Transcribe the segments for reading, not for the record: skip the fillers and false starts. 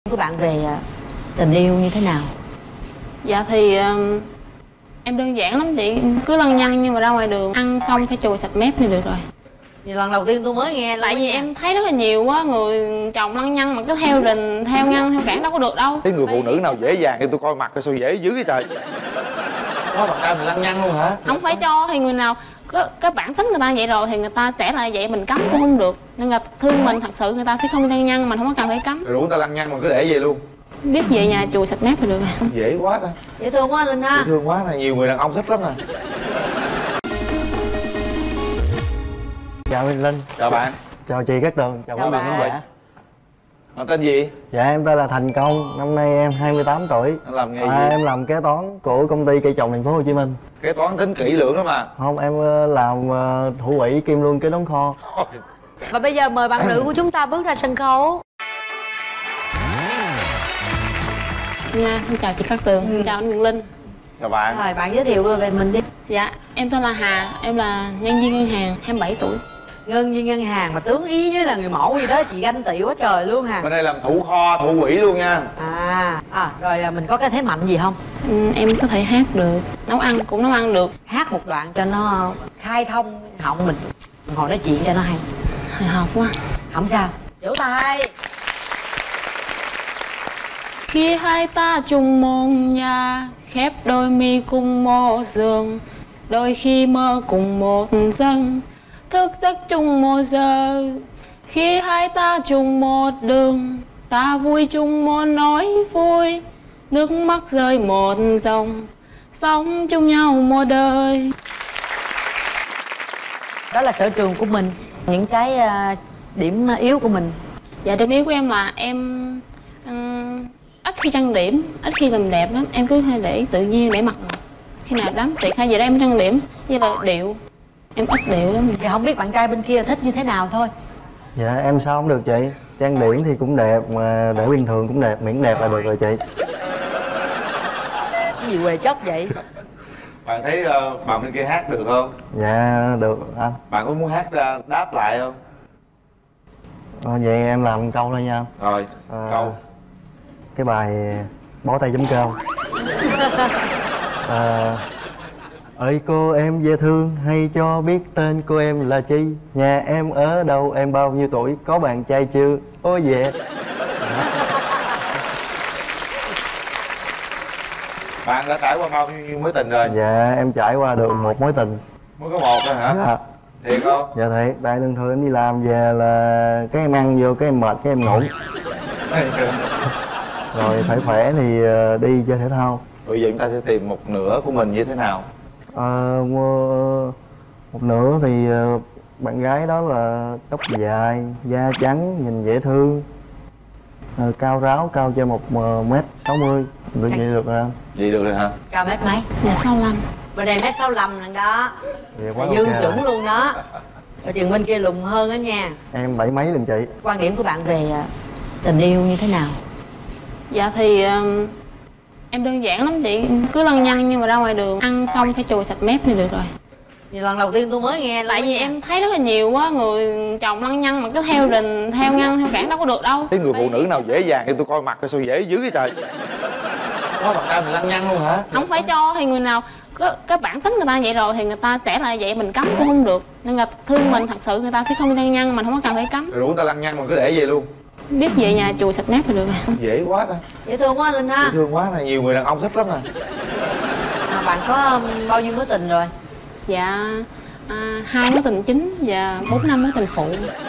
của bạn về tình yêu như thế nào? Dạ thì em đơn giản lắm chị, cứ lăng nhăng nhưng mà ra ngoài đường ăn xong phải chùi sạch mép thì được rồi. Vì lần đầu tiên tôi mới nghe luôn. Tại vì em thấy rất là nhiều quá người chồng lăng nhăng mà cứ theo rình, theo ngăn, theo cản đâu có được đâu. Cái người phụ nữ nào dễ dàng thì tôi coi mặt coi sao dễ dữ vậy trời. Có bạn trai mình lăng nhăng luôn hả? Không phải cho thì người nào cái bản tính người ta vậy rồi thì người ta sẽ là vậy, mình cấm cũng không được. Nên là thương mình thật sự người ta sẽ không lăng nhăng, mình không có cần phải cấm. Rồi người ta lăng nhăng mình cứ để vậy luôn. Biết về nhà chùi sạch mép thì được rồi. Dễ quá ta. Dễ thương quá Linh ha. Dễ thương quá là nhiều người đàn ông thích lắm nè. Chào Linh. Chào bạn. Chào chị Cát Tường. Chào quý vị khán giả. Bạn tên gì? Dạ em tên là Thành Công, năm nay em 28 tuổi. Anh làm nghề gì? Em làm kế toán của công ty cây trồng thành phố Hồ Chí Minh. Kế toán tính kỹ lưỡng đó mà. Không, em làm thủ quỹ kiêm luôn kế toán kho. Và bây giờ mời bạn nữ của chúng ta bước ra sân khấu. Xin chào chị Cát Tường, xin chào anh Nguyễn Linh. Chào bạn. Rồi bạn giới thiệu về mình đi. Dạ, em tên là Hà, em là nhân viên ngân hàng, 27 tuổi. Nhân viên ngân hàng mà tướng ý với là người mẫu gì đó, chị ganh tị quá trời luôn Hà. Bên đây làm thủ kho, thủ quỹ luôn nha. Rồi mình có cái thế mạnh gì không? Em có thể hát được, nấu ăn cũng nấu ăn được. Hát một đoạn cho nó khai thông họng mình, ngồi nói chuyện cho nó hay. Hồi hộp quá. Không sao, vỗ tay. Khi hai ta chung một nhà, khép đôi mi cùng một giường, đôi khi mơ cùng một giấc, thức giấc chung một giờ. Khi hai ta chung một đường, ta vui chung một nỗi vui, nước mắt rơi một dòng, sống chung nhau một đời. Đó là sở trường của mình, những cái điểm yếu của mình. Dạ, điểm yếu của em là em ít khi trang điểm, ít khi làm đẹp lắm. Em cứ hay để tự nhiên để mặc khi nào đám tiệc hay gì đó em trang điểm, như là điệu. Em ít điệu lắm. Thì không biết bạn trai bên kia thích như thế nào thôi. Dạ em sao không được chị. Trang điểm thì cũng đẹp, mà để bình thường cũng đẹp, miễn đẹp là được rồi chị. Cái gì quề chất vậy? Bạn thấy bạn bên kia hát được không? Dạ được anh. Bạn có muốn hát ra đáp lại không? Vậy em làm một câu thôi nha. Rồi, câu. Cái bài bó tay chấm câu. Ơi cô em dễ thương, hay cho biết tên cô em là chi? Nhà em ở đâu, em bao nhiêu tuổi, có bạn trai chưa? Ôi dạ. Bạn đã trải qua bao nhiêu mối tình rồi? Dạ em trải qua được một mối tình. Mới có một thôi hả? Dạ. Thiệt không? Dạ thiệt, tại thường thường em đi làm về là cái em ăn vô, cái em mệt, cái em ngủ. Rồi phải khỏe thì đi chơi thể thao. Bây giờ chúng ta sẽ tìm một nửa của mình như thế nào? Một nửa thì bạn gái đó là tóc dài, da trắng, nhìn dễ thương, cao ráo, cao trên 1m60. Được vậy được rồi anh. Vậy được rồi hả? Cao mét mấy? Dạ 65. Bên đây 1m65 lần đó. Vậy quá Dương ok chuẩn rồi. luôn đó. Ở chừng bên kia lùn hơn đó nha. Em 7 mấy lần chị. Quan điểm của bạn về tình yêu như thế nào? Dạ thì em đơn giản lắm chị, cứ lăng nhăng nhưng mà ra ngoài đường ăn xong phải chùi sạch mép thì được rồi. Vì lần đầu tiên tôi mới nghe luôn. Tại vì em thấy rất là nhiều quá người chồng lăng nhăng mà cứ theo rình, theo ngăn, theo cản đâu có được đâu. Cái người phụ nữ nào dễ dàng thì tôi coi mặt coi sao dễ dữ vậy trời. Có bạn trai mình lăng nhăng luôn hả? Không phải cho thì người nào cái bản tính người ta vậy rồi thì người ta sẽ là vậy, mình cấm cũng không được. Nên là thương mình thật sự người ta sẽ không lăng nhăng, mình không có cần phải cấm. Rồi người ta lăng nhăng mình cứ để vậy luôn. Biết về nhà chùi sạch mép thì được rồi. Dễ quá ta. Dễ thương quá Linh ha. Dễ thương quá là nhiều người đàn ông thích lắm nè. Bạn có bao nhiêu mối tình rồi? Dạ 2 mối tình chính và 4 năm mối tình phụ.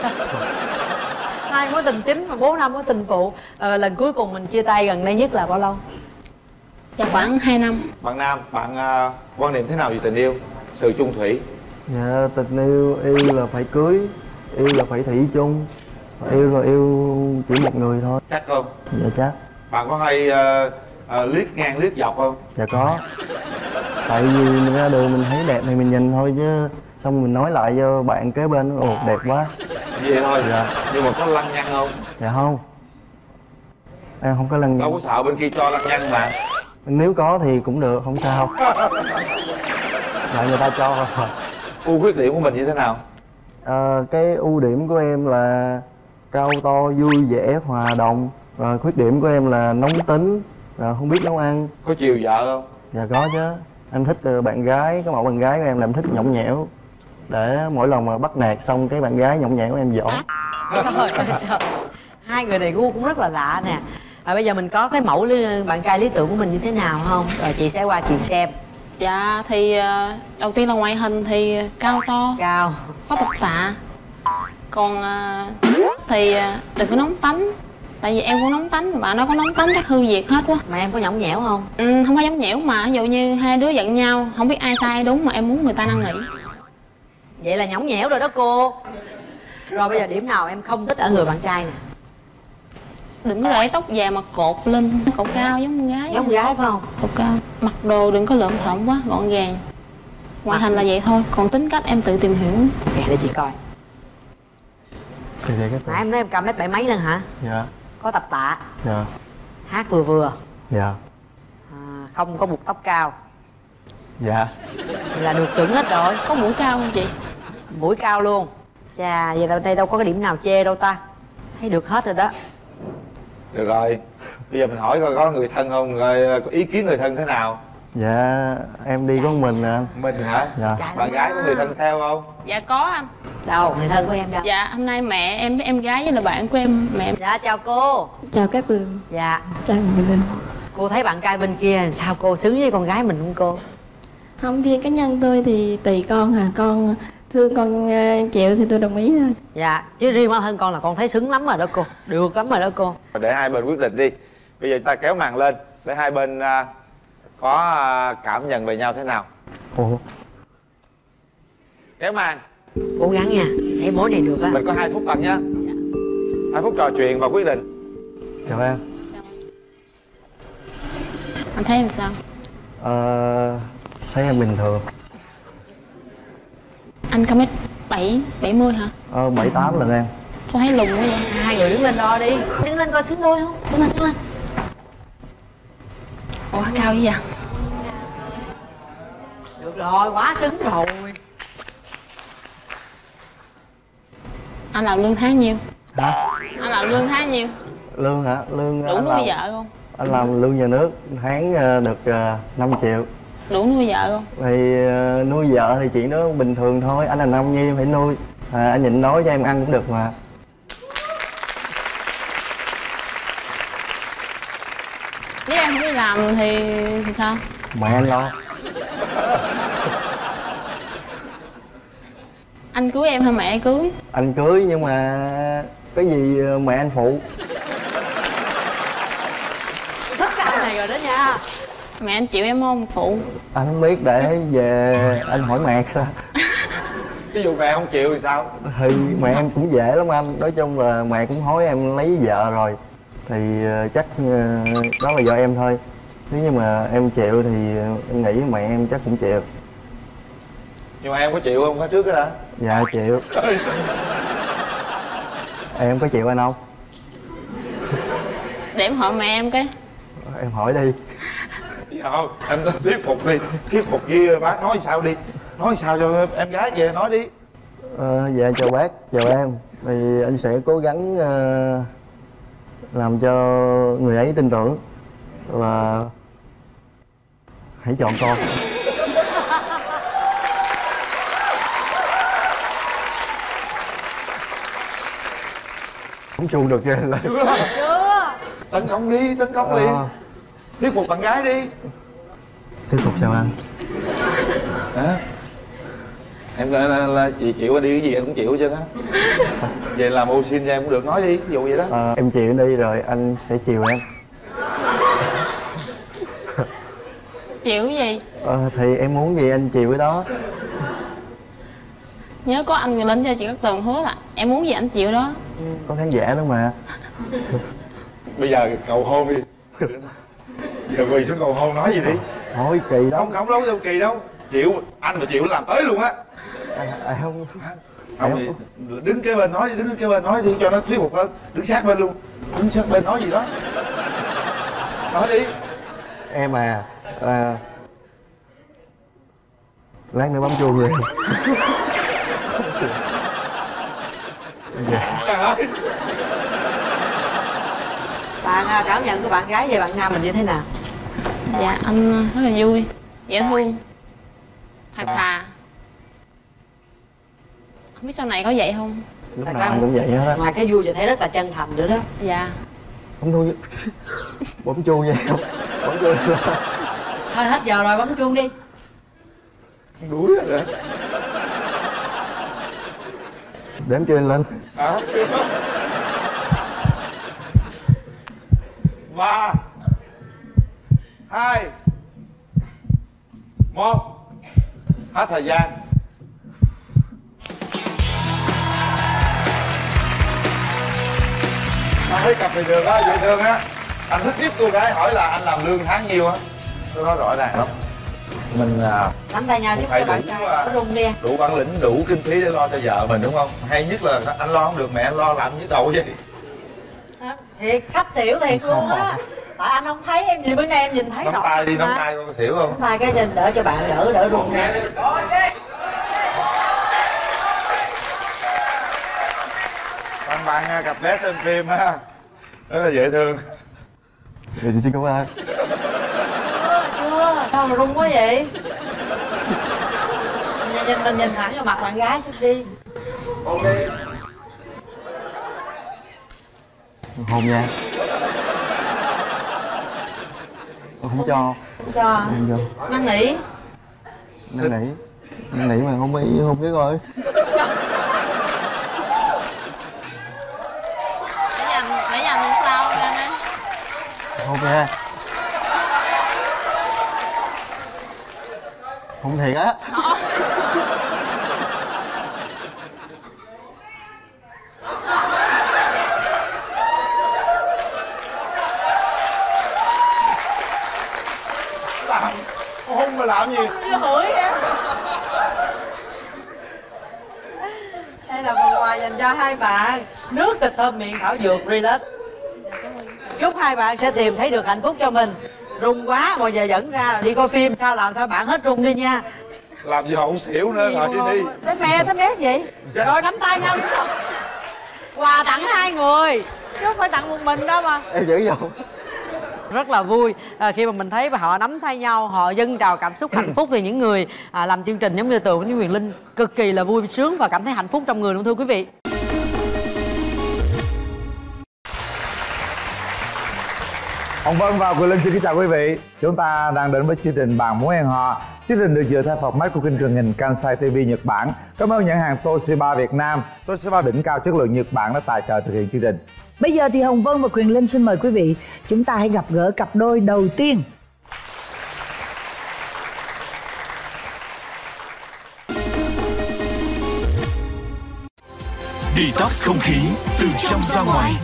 2 mối tình chính và 4 năm mối tình phụ. Lần cuối cùng mình chia tay gần đây nhất là bao lâu? Dạ khoảng 2 năm. Bạn nam, bạn quan niệm thế nào về tình yêu? Sự chung thủy. Dạ tình yêu là phải cưới, yêu là phải thủy chung, yêu là yêu chỉ một người thôi. Chắc không? Dạ chắc. Bạn có hay liếc ngang liếc dọc không? Dạ có. Tại vì mình ra đường mình thấy đẹp thì mình nhìn thôi chứ xong mình nói lại cho bạn kế bên, ồ đẹp quá. Vậy thôi. Dạ. Nhưng mà có lăng nhăng không? Dạ không. Em không có lăng Đâu nhăng. có sợ bên kia cho lăng nhăng mà. Nếu có thì cũng được, không sao. Lại người ta cho rồi. Ưu khuyết điểm của mình như thế nào? Cái ưu điểm của em là cao to, vui vẻ, hòa đồng, Rồi khuyết điểm của em là nóng tính, rồi không biết nấu ăn. Có chiều vợ không? Dạ có chứ. Em thích bạn gái, cái mẫu bạn gái của em là em thích nhõng nhẽo. Để mỗi lần mà bắt nạt xong cái bạn gái nhõng nhẽo em dỗ. Trời. Hai người này gu cũng rất là lạ nè. Bây giờ mình có cái mẫu bạn trai lý tưởng của mình như thế nào không? Rồi chị sẽ qua chị xem. Dạ thì đầu tiên là ngoại hình thì cao to, Cao. có tập tạ. Còn thì đừng có nóng tánh. Tại vì em cũng nóng tánh, mà bạn đó có nóng tánh chắc hư việc hết quá. Mà em có nhõng nhẽo không? Không có giống nhẽo, mà ví dụ như hai đứa giận nhau không biết ai sai ai đúng mà em muốn người ta năn nỉ. Vậy là nhõng nhẽo rồi đó cô. Rồi bây giờ điểm nào em không thích ở người bạn trai nè? Đừng có để tóc dài mà cột lên, cột cao giống con gái. Giống gái phải không? Cột cao. Mặc đồ đừng có lượm thợm quá, gọn gàng. Ngoại hình là vậy thôi, còn tính cách em tự tìm hiểu. Kìa để chị coi. Thì cái Nãy em nói em cao mét 7 mấy lần hả? Dạ. Có tập tạ. Dạ. Hát vừa vừa. Dạ. Không có buộc tóc cao. Dạ. Vậy là được chuẩn hết rồi. Có mũi cao không chị? Mũi cao luôn. Chà, vậy là đây đâu có cái điểm nào chê đâu ta. Thấy được hết rồi đó. Được rồi, bây giờ mình hỏi coi có người thân không, rồi có ý kiến người thân thế nào? Dạ em đi có một mình nè. Mình hả? Dạ. Bạn gái có người thân theo không? Dạ có anh. Đâu, người thân của em đâu? Dạ hôm nay mẹ em với em gái với là bạn của em, mẹ em. Dạ chào cô. Chào các Phương. Dạ. Chào Người Linh. Cô thấy bạn trai bên kia sao cô, xứng với con gái mình không cô? Không, riêng cá nhân tôi thì tùy con à. Con thương con chịu thì tôi đồng ý thôi. Dạ, chứ riêng bản thân con là con thấy xứng lắm rồi đó cô. Được lắm rồi đó cô. Để hai bên quyết định đi. Bây giờ ta kéo màn lên để hai bên có cảm nhận về nhau thế nào. Ủa? Kéo màn. Cố gắng nha, thấy mối này được á. Mình có 2 phút bằng nhá. 2 phút trò chuyện và quyết định. Chào em. Anh thấy em sao? Thấy em bình thường. Anh cao mét 70 hả? 78 lần em. Sao thấy lùn quá vậy? Hai người đứng lên đo đi. Đứng lên coi xứng đôi không? Đứng lên, đứng lên. Ủa cao vậy? Được rồi, quá xứng rồi. Anh làm lương tháng nhiêu? Hả? Anh làm lương tháng nhiêu? Lương hả? Lương Đủ anh nuôi làm, vợ không? anh làm lương nhà nước tháng được 5 triệu. Đủ nuôi vợ không? Thì nuôi vợ thì chuyện đó bình thường thôi. Anh là nam nhi em phải nuôi. Anh nhịn đói cho em ăn cũng được mà. Nếu em không đi làm thì sao? Mẹ anh lo. Anh cưới em hay mẹ cưới? Anh cưới nhưng mà cái gì mẹ anh phụ. Thích cái anh này rồi đó nha. Mẹ anh chịu em không? Phụ. Anh không biết, để về anh hỏi mẹ ra. Ví dụ mẹ không chịu thì sao? Thì mẹ em cũng dễ lắm anh. Nói chung là mẹ cũng hối em lấy vợ rồi. Thì chắc đó là do em thôi. Nếu như mà em chịu thì em nghĩ mẹ em chắc cũng chịu. Nhưng mà em có chịu không? Có trước cái đã. Dạ chịu. Em có chịu anh không? Để em hỏi mẹ em cái. Em hỏi đi. Dạ không, em có thuyết phục đi. Thuyết phục với bác nói sao đi. Nói sao cho em gái về nói đi. Dạ chào bác, chào em. Thì anh sẽ cố gắng làm cho người ấy tin tưởng. Và hãy chọn con. Không chuông được ghê lên. Chưa. Tấn công đi, tấn công đi. Thuyết phục bạn gái đi. Thuyết phục sao anh? Hả? Em là chị chịu đi cái gì em cũng chịu chứ á. Vậy làm ô xin cho em cũng được, nói đi, ví dụ vậy đó. Em chịu đi rồi anh sẽ chiều em. Chịu cái gì? Thì em muốn gì anh chiều cái đó. Nhớ có anh Người Linh cho chị Cát Tường hứa là em muốn gì anh chịu đó. Có khán giả nữa mà. Bây giờ cầu hôn đi. Giờ quỳ xuống cầu hôn nói gì đi. Thôi kỳ đó. Không đâu đâu kỳ đâu. Chịu, anh mà chịu làm tới luôn á. Không. Không thì đứng kế bên nói đi, đứng kế bên nói đi cho nó thuyết phục hơn. Đứng sát bên luôn. Đứng sát bên nói gì đó. Nói đi. Em lát nữa bấm chuông về. Trời ơi. bạn cảm nhận của bạn gái về bạn nam mình như thế nào? Dạ anh rất là vui, dễ thương, thật thà. Không biết sau này có vậy không? Lúc nào anh cũng vậy hết á. Ngoài cái vui thì thấy rất là chân thành nữa đó. Dạ. Không thôi bấm chuông vậy không? Bấm chuông lên. Thôi hết giờ rồi, bấm chuông đi. Đuối rồi đó. Đếm cho anh lên. 3 2 1. Hết thời gian. Anh thấy cặp này được á, dễ thương á. Anh thích nhất cô gái hỏi là anh làm lương tháng nhiêu á. Tôi nói rõ ràng lắm. Mình Nắm tay nhau chứ phải các bạn đủ, trai có rung đi. đủ bản lĩnh, đủ kinh phí để lo cho vợ mình đúng không? Hay nhất là anh lo không được mẹ anh lo làm nhức đầu vậy. Thiệt sắp xỉu thiệt luôn á. Tại anh không thấy em nhìn, bữa nay em nhìn thấy Nắm rõ tay đi, mà. nắm tay con có xỉu không? Nắm tay cái trên đỡ cho bạn đỡ rung nha. Tặng bạn cặp vé xem phim ha. Rất là dễ thương. Thì xin cảm ơn. Chưa, sao mà rung quá vậy? Mình nhìn thẳng vào mặt bạn gái chút đi. Hôn nha. Tôi không cho. Không cho. Không cho. Năn nỉ. Năn nỉ mà không hôn cái coi. Để dành lần sau ra nè. Hôn nha. Hôn thiệt á. Hôn mà làm gì? Chưa hửi em. Đây là phần quà dành cho hai bạn. Nước xịt thơm miệng thảo dược Relax. Chúc hai bạn sẽ tìm thấy được hạnh phúc cho mình. Rung quá mà giờ dẫn ra đi coi phim sao làm sao bạn hết rung đi nha. Làm gì họ không xỉu nữa rồi đi. Tới mé vậy. Rồi nắm tay nhau đi sao? Quà tặng hai người chứ không phải tặng một mình đâu mà. Em giữ vô. Rất là vui khi mà mình thấy họ nắm tay nhau, họ dâng trào cảm xúc hạnh phúc. Thì những người làm chương trình giống như Tường với Quyền Linh cực kỳ là vui sướng và cảm thấy hạnh phúc trong người luôn thưa quý vị. Hồng Vân và Quyền Linh xin kính chào quý vị. Chúng ta đang đến với chương trình Bạn Muốn Hẹn Hò. Chương trình được dựa theo format của kênh truyền hình Kansai TV Nhật Bản. Cảm ơn nhãn hàng Toshiba Việt Nam, Toshiba đỉnh cao chất lượng Nhật Bản đã tài trợ thực hiện chương trình. Bây giờ thì Hồng Vân và Quyền Linh xin mời quý vị, chúng ta hãy gặp gỡ cặp đôi đầu tiên. Detox không khí từ trong ra ngoài.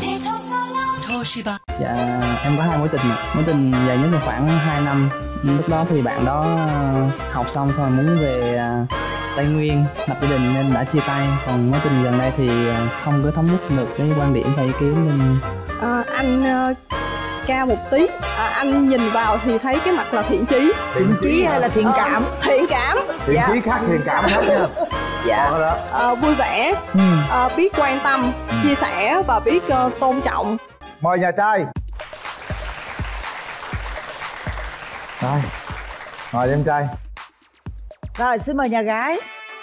Dạ em có 2 mối tình. Mối tình dài nhất là khoảng 2 năm. Lúc đó thì bạn đó học xong rồi muốn về Tây Nguyên lập gia đình nên đã chia tay. Còn mối tình gần đây thì không có thống nhất được cái quan điểm và ý kiến nên anh cao một tí, anh nhìn vào thì thấy cái mặt là thiện chí. Thiện chí hay là thiện cảm? Thiện cảm. Thiện chí khác thiện cảm khác nha. Dạ. Vui vẻ, biết quan tâm, chia sẻ và biết tôn trọng. Mời nhà trai. Rồi, mời em trai. Rồi xin mời nhà gái.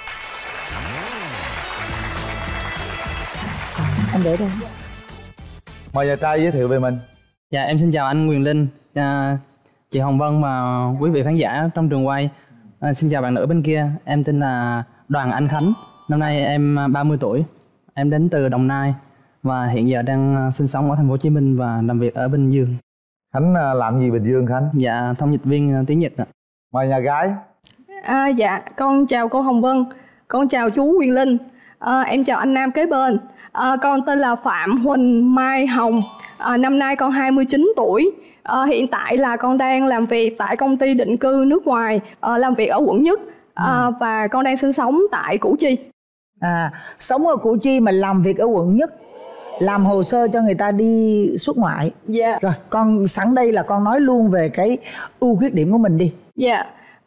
Anh để đây. Mời nhà trai giới thiệu về mình. Dạ em xin chào anh Quyền Linh, chị Hồng Vân và quý vị khán giả trong trường quay. Xin chào bạn nữ bên kia, em tên là Đoàn Anh Khánh. Năm nay em 30 tuổi. Em đến từ Đồng Nai và hiện giờ đang sinh sống ở thành phố Hồ Chí Minh và làm việc ở Bình Dương. Khánh làm gì Bình Dương Khánh? Dạ thông dịch viên tiếng Nhật ạ. Mời nhà gái. Dạ, con chào cô Hồng Vân, con chào chú Quyền Linh, em chào anh nam kế bên. Con tên là Phạm Huỳnh Mai Hồng, năm nay con 29 tuổi. Hiện tại là con đang làm việc tại công ty định cư nước ngoài, làm việc ở quận Nhất, và con đang sinh sống tại Củ Chi. Sống ở Củ Chi mà làm việc ở quận Nhất, làm hồ sơ cho người ta đi xuất ngoại. Dạ. Rồi con sẵn đây là con nói luôn về cái ưu khuyết điểm của mình đi. Dạ.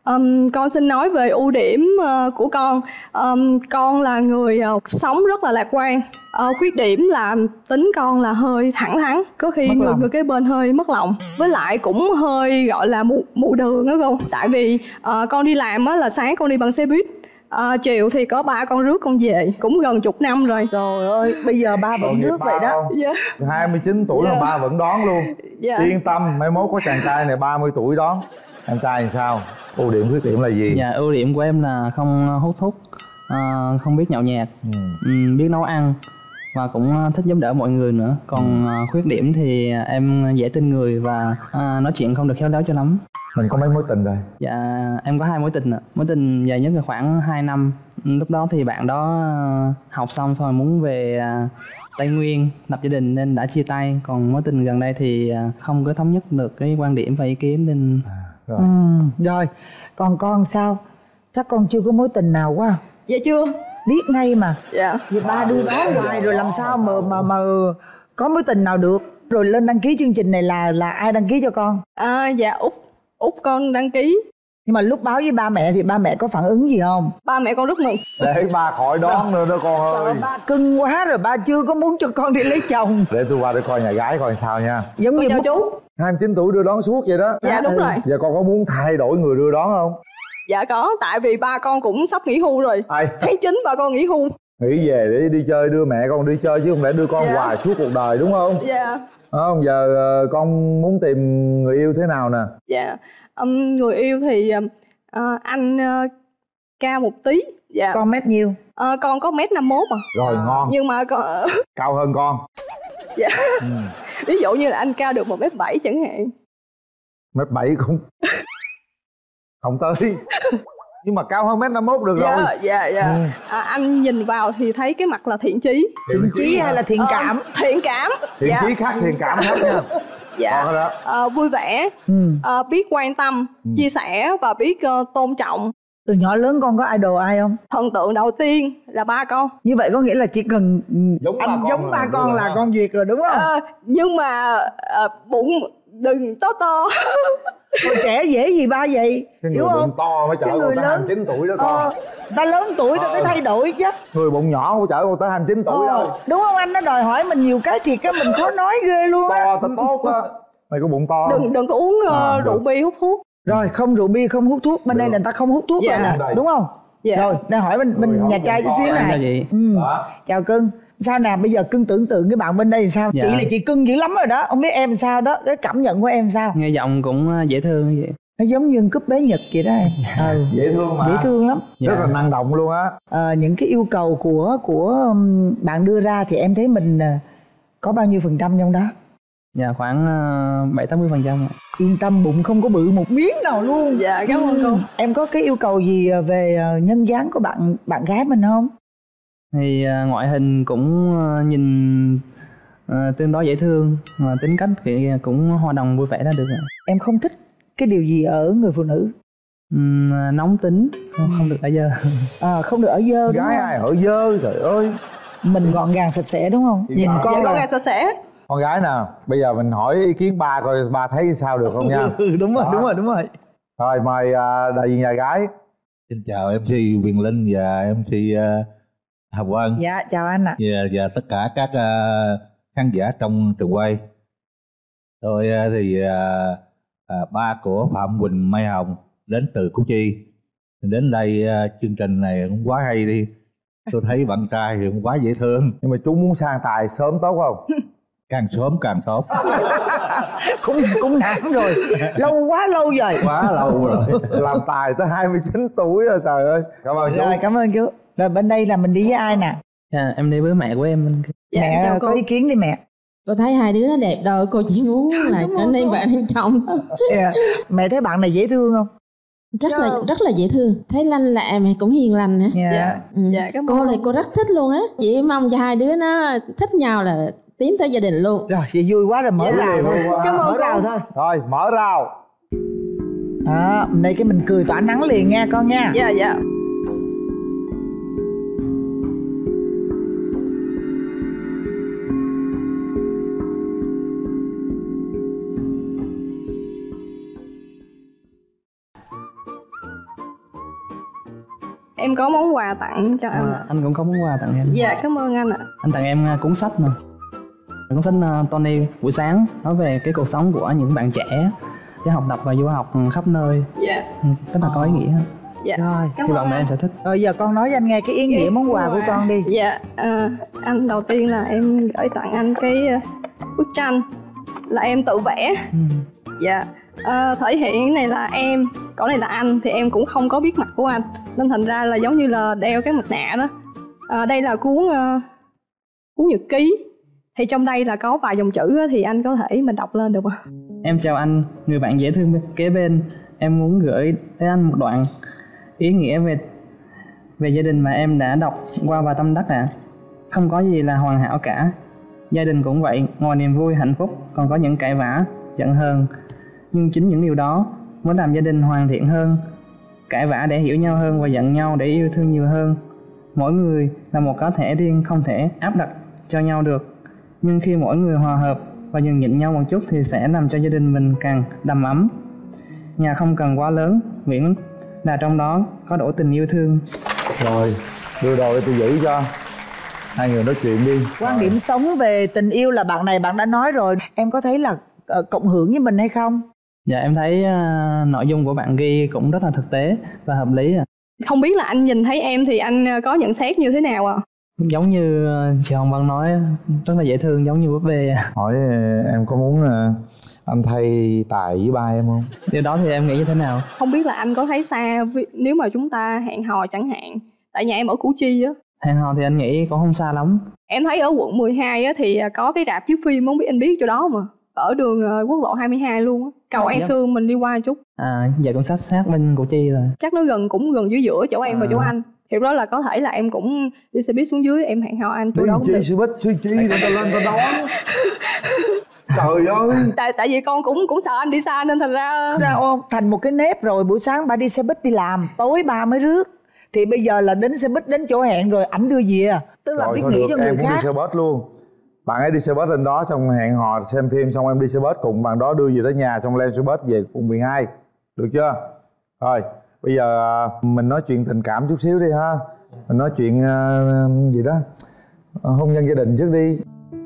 Con xin nói về ưu điểm của con. Con là người sống rất là lạc quan. Khuyết điểm là tính con là hơi thẳng thắn, có khi người kế bên hơi mất lòng, với lại cũng hơi gọi là mù đường đó cô. Tại vì con đi làm á là sáng con đi bằng xe buýt, chiều thì có ba con rước con về, cũng gần chục năm rồi. Trời ơi, bây giờ ba vẫn rước vậy đó. 29 tuổi mà ba vẫn đón luôn. Yên tâm, mai mốt có chàng trai này 30 tuổi đón. Em trai thì sao? Ưu điểm khuyết điểm là gì? Dạ, ưu điểm của em là không hút thuốc, không biết nhậu nhẹt, biết nấu ăn và cũng thích giúp đỡ mọi người nữa. Còn khuyết điểm thì em dễ tin người và nói chuyện không được khéo léo cho lắm. Mình có mấy mối tình rồi? Dạ, em có 2 mối tình ạ. Mối tình dài nhất là khoảng 2 năm. Lúc đó thì bạn đó học xong rồi muốn về Tây Nguyên lập gia đình nên đã chia tay. Còn mối tình gần đây thì không có thống nhất được cái quan điểm và ý kiến nên rồi. Rồi, còn con sao? Chắc con chưa có mối tình nào quá. Dạ chưa. Biết ngay mà. Dạ. Vì ba đưa đó hoài rồi làm sao mà có mối tình nào được. Rồi lên đăng ký chương trình này là ai đăng ký cho con? Dạ Út con đăng ký. Nhưng mà lúc báo với ba mẹ thì ba mẹ có phản ứng gì không? Ba mẹ con rất mừng. Để ba khỏi đón nữa đó con ơi. Sợ ba cưng quá rồi ba chưa có muốn cho con đi lấy chồng. Để tôi qua để coi nhà gái coi sao nha. Giống như chào chú. 29 tuổi đưa đón suốt vậy đó. Dạ đúng rồi. Giờ con có muốn thay đổi người đưa đón không? Dạ có, tại vì ba con cũng sắp nghỉ hưu rồi. Tháng 9 ba con nghỉ hưu. Nghỉ về để đi chơi, đưa mẹ con đi chơi chứ không lẽ đưa con hoài suốt cuộc đời đúng không? Dạ. Không, giờ con muốn tìm người yêu thế nào nè? Dạ, người yêu thì anh cao một tí. Dạ. Con mét nhiêu? Con có 1m51 à. Rồi ngon. Nhưng mà con cao hơn con. Dạ. Ví dụ như là anh cao được 1m7 chẳng hạn. 1m7 cũng không tới. Nhưng mà cao hơn 1m51 được rồi. Dạ. Anh nhìn vào thì thấy cái mặt là thiện chí. Thiện chí hay là thiện cảm? Thiện cảm. Thiện chí khác thiện cảm khác nha. Dạ. Vui vẻ, biết quan tâm, chia sẻ và biết tôn trọng. Từ nhỏ lớn con có idol ai không? Thần tượng đầu tiên là ba con. Như vậy có nghĩa là chỉ cần giống ba con là con duyệt rồi đúng không? Nhưng mà bụng đừng to. Còn trẻ dễ gì ba vậy? Cái người bụng to mới chở con tới 29 tuổi đó con. Ta lớn tuổi ta phải thay đổi chứ. Người bụng nhỏ không chở con tới 29 tuổi đâu. Đúng không anh? Nó đòi hỏi mình nhiều cái thiệt á, mình khó nói ghê luôn á. To ta tốt á. Mày có bụng to. Đừng có uống rượu bia hút thuốc. Rồi không rượu bia không hút thuốc, bên đây là người ta không hút thuốc rồi nè, đúng không? Rồi, để hỏi bên nhà trai chút xíu này. Chào cưng. Sao nè, bây giờ cưng tưởng tượng cái bạn bên đây thì sao? Chị là chị cưng dữ lắm rồi đó, không biết em sao đó, cái cảm nhận của em sao? Nghe giọng cũng dễ thương như vậy. Nó giống như cúp bé Nhật vậy đó em. Dễ thương mà. Dễ thương lắm. Rất là năng động luôn á. Những cái yêu cầu của bạn đưa ra thì em thấy mình có bao nhiêu phần trăm trong đó? Dạ khoảng 70-80%. Yên tâm, bụng không có bự một miếng nào luôn. Dạ cảm ơn cô. Em có cái yêu cầu gì về nhân dáng của bạn gái mình không? Thì ngoại hình cũng nhìn tương đối dễ thương, tính cách thì cũng hòa đồng vui vẻ là được. Em không thích cái điều gì ở người phụ nữ? Nóng tính, không được ở dơ. Không được ở dơ. Gái ai ở dơ trời ơi. Mình gọn gàng sạch sẽ đúng không? Nhìn con là gọn gàng sạch sẽ. Con gái nè, bây giờ mình hỏi ý kiến ba coi ba thấy sao được không nha. Đúng rồi. Rồi mời đại diện nhà gái. Xin chào MC Quyền Linh và MC Hồng Vân. Dạ chào anh ạ. Và tất cả các khán giả trong trường quay. Tôi thì ba của Phạm Quỳnh Mai Hồng đến từ Củ Chi. Đến đây chương trình này cũng quá hay đi. Tôi thấy bạn trai thì cũng quá dễ thương. Nhưng mà chú muốn sang tài sớm tốt không? Càng sớm càng tốt. Cũng nản rồi. Quá lâu rồi. Quá lâu rồi. Làm tài tới 29 tuổi rồi trời ơi. Cảm ơn chú. Rồi cảm ơn chú. Rồi bên đây là mình đi với ai nè? Em đi với mẹ của em. Mẹ có ý kiến đi mẹ. Cô thấy hai đứa nó đẹp rồi, cô chỉ muốn là trở nên bạn nên chồng. Mẹ thấy bạn này dễ thương không? Rất là dễ thương. Thấy lanh lẹ mà cũng hiền lành nữa. Cô là cô rất thích luôn á. Chị mong cho hai đứa nó thích nhau là tiến tới gia đình luôn. Rồi chị vui quá rồi, mở rào thôi. Mở rào thôi. Rồi mở rào. Đây cái mình cười tỏa nắng liền nha con nha. Dạ. Em có món quà tặng cho anh. Anh cũng có món quà tặng em. Dạ, cảm ơn anh ạ. Anh tặng em cuốn sách nè. Cuốn sách Tony buổi sáng nói về cái cuộc sống của những bạn trẻ để học tập và du học khắp nơi. Dạ. Rất là có ý nghĩa. Dạ. Rồi, hy vọng là em sẽ thích. Rồi giờ con nói cho anh nghe cái ý nghĩa món quà của con đi. Dạ, anh đầu tiên là em gửi tặng anh cái bức tranh là em tự vẽ. Dạ. Thể hiện cái này là em, còn này là anh, thì em cũng không có biết mặt của anh nên thành ra là giống như là đeo cái mặt nạ đó. Đây là cuốn nhật ký, thì trong đây là có vài dòng chữ thì anh có thể mình đọc lên được không? Em chào anh, người bạn dễ thương kế bên. Em muốn gửi tới anh một đoạn ý nghĩa về gia đình mà em đã đọc qua và tâm đắc ạ. Không có gì là hoàn hảo cả. Gia đình cũng vậy, ngoài niềm vui hạnh phúc còn có những cãi vã, giận hờn. Nhưng chính những điều đó mới làm gia đình hoàn thiện hơn. Cãi vã để hiểu nhau hơn và giận nhau để yêu thương nhiều hơn. Mỗi người là một cá thể riêng, không thể áp đặt cho nhau được. Nhưng khi mỗi người hòa hợp và nhường nhịn nhau một chút thì sẽ làm cho gia đình mình càng đầm ấm. Nhà không cần quá lớn, miễn là trong đó có đủ tình yêu thương. Rồi, đưa đồ để tôi giữ cho. Hai người nói chuyện đi. Quan điểm sống về tình yêu là bạn này bạn đã nói rồi. Em có thấy là cộng hưởng với mình hay không? Dạ em thấy nội dung của bạn ghi cũng rất là thực tế và hợp lý. Không biết là anh nhìn thấy em thì anh có nhận xét như thế nào ạ? Giống như chị Hồng Vân nói, rất là dễ thương, giống như búp bê. Hỏi em có muốn anh thay tài với ba em không? Điều đó thì em nghĩ như thế nào? Không biết là anh có thấy xa nếu mà chúng ta hẹn hò chẳng hạn. Tại nhà em ở Củ Chi á. Hẹn hò thì anh nghĩ cũng không xa lắm. Em thấy ở quận 12 á thì có cái rạp chiếu phim, không biết anh biết chỗ đó mà. Ở đường quốc lộ 22 luôn á. Cầu An Sương mình đi qua một chút. Giờ cũng sát bên Củ Chi rồi. Chắc nó cũng gần dưới giữa chỗ em và chỗ anh. Thì đó là có thể là em cũng đi xe buýt xuống dưới em hẹn hò anh. Đi chi xe buýt suy chi để ta lên ta đón. Trời ơi. Tại vì con cũng sợ anh đi xa nên thành ra thành một cái nếp rồi. Buổi sáng ba đi xe buýt đi làm, tối ba mới rước. Thì bây giờ là đến xe buýt đến chỗ hẹn rồi ảnh đưa về. Tức là biết nghĩ cho người khác. Em cũng đi xe buýt luôn. Bạn ấy đi xe buýt lên đó xong hẹn hò xem phim xong em đi xe buýt cùng bạn đó đưa về tới nhà xong lên xe buýt về quận 12. Được chưa? Rồi, bây giờ mình nói chuyện tình cảm chút xíu đi ha. Mình nói chuyện gì đó hôn nhân gia đình trước đi.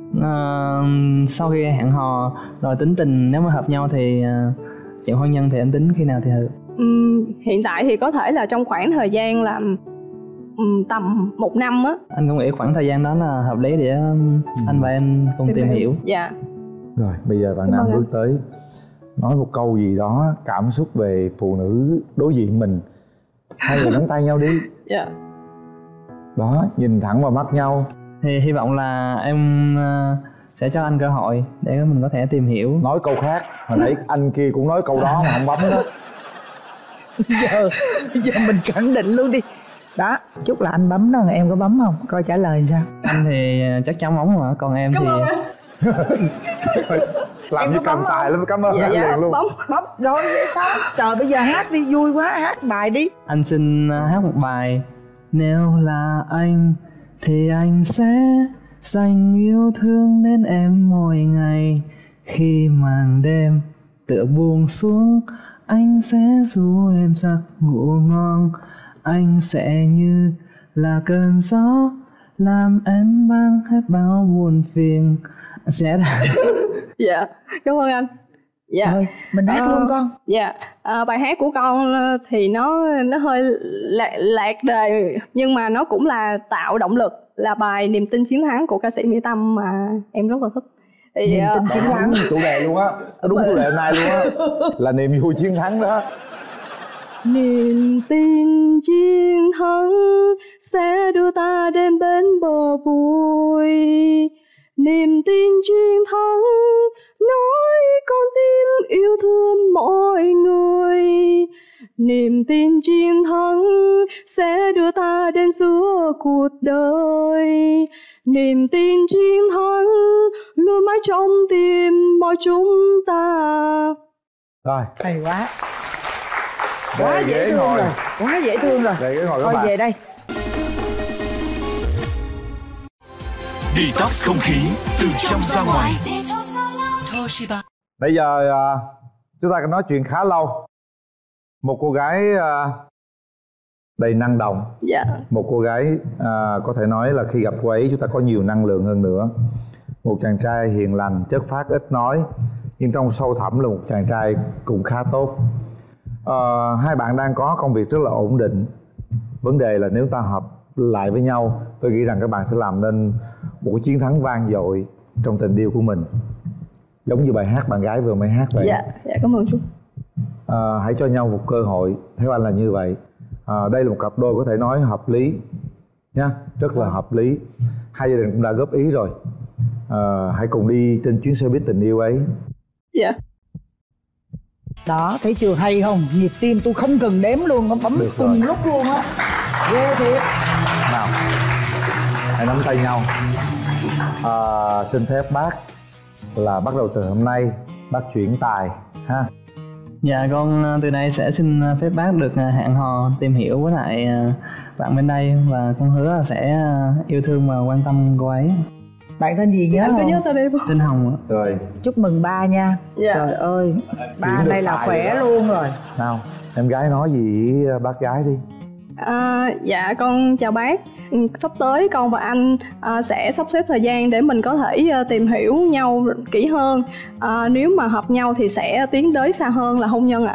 Sau khi hẹn hò rồi tính tình, nếu mà hợp nhau thì chuyện hôn nhân thì em tính khi nào thì hợp? Hiện tại thì có thể là trong khoảng thời gian là tầm 1 năm á. Anh cũng nghĩ khoảng thời gian đó là hợp lý để anh và em cùng tìm hiểu. Dạ. Rồi bây giờ bạn nam bước tới nói một câu gì đó cảm xúc về phụ nữ đối diện mình. Hai người nắm tay nhau đi. Dạ. Đó, nhìn thẳng vào mắt nhau. Thì hy vọng là em sẽ cho anh cơ hội để mình có thể tìm hiểu. Nói câu khác, hồi nãy anh kia cũng nói câu đó mà không bấm đó. Giờ mình khẳng định luôn đi. Đó, chúc là anh bấm đó, em có bấm không? Coi trả lời sao. Anh thì chắc chắn bấm mà, còn em thì làm như cầm tài lắm, cảm ơn anh liền luôn. Bấm rồi sao? Trời bây giờ hát đi, vui quá, hát bài đi. Anh xin hát một bài. Nếu là anh thì anh sẽ dành yêu thương đến em mỗi ngày. Khi màn đêm tựa buông xuống, anh sẽ ru em giấc ngủ ngon. Anh sẽ như là cơn gió làm em mang hết bao buồn phiền. Anh sẽ Dạ, cảm ơn anh. Dạ. Rồi, mình hát luôn con. Dạ, bài hát của con thì nó hơi lạc đề nhưng mà nó cũng là tạo động lực, là bài Niềm tin chiến thắng của ca sĩ Mỹ Tâm mà em rất là thích. Thì, niềm tin chiến thắng đúng chủ đề luôn á, đúng chủ đề hôm nay luôn á, là niềm vui chiến thắng đó. Niềm tin chiến thắng sẽ đưa ta đến bên bờ vui. Niềm tin chiến thắng nói con tim yêu thương mọi người. Niềm tin chiến thắng sẽ đưa ta đến giữa cuộc đời. Niềm tin chiến thắng luôn mãi trong tim mọi chúng ta. Rồi, hay quá. Quá dễ thương rồi. Quá dễ thương rồi. Về ghế ngồi các thôi bạn. Về đây. Detox không khí từ trong ra ngoài. Bây giờ chúng ta nói chuyện khá lâu. Một cô gái đầy năng động. Dạ. Một cô gái có thể nói là khi gặp cô ấy chúng ta có nhiều năng lượng hơn nữa. Một chàng trai hiền lành, chất phác, ít nói, nhưng trong sâu thẳm là một chàng trai cũng khá tốt. Hai bạn đang có công việc rất là ổn định. Vấn đề là nếu ta hợp lại với nhau, tôi nghĩ rằng các bạn sẽ làm nên một chiến thắng vang dội trong tình yêu của mình. Giống như bài hát bạn gái vừa mới hát vậy. Dạ, cảm ơn chú. Hãy cho nhau một cơ hội, theo anh là như vậy. Đây là một cặp đôi có thể nói hợp lý nha, rất là hợp lý. Hai gia đình cũng đã góp ý rồi. Hãy cùng đi trên chuyến xe buýt tình yêu ấy. Dạ. Đó, thấy chưa hay không? Nhịp tim tôi không cần đếm luôn, nó bấm cùng lúc luôn á. Ghê thiệt. Nào, hãy nắm tay nhau. Xin phép bác là bắt đầu từ hôm nay bác chuyển tài ha. Dạ, con từ nay sẽ xin phép bác được hẹn hò tìm hiểu với lại bạn bên đây, và con hứa là sẽ yêu thương và quan tâm cô ấy. Bạn tên gì nhớ anh không? có nhớ tên em không? Tên Hồng. Rồi. Chúc mừng ba nha. Dạ. Trời ơi, ba đây là khỏe luôn rồi. Nào, em gái nói gì với bác gái đi. Dạ, con chào bác. Sắp tới con và anh sẽ sắp xếp thời gian để mình có thể tìm hiểu nhau kỹ hơn. Nếu mà hợp nhau thì sẽ tiến tới xa hơn là hôn nhân ạ.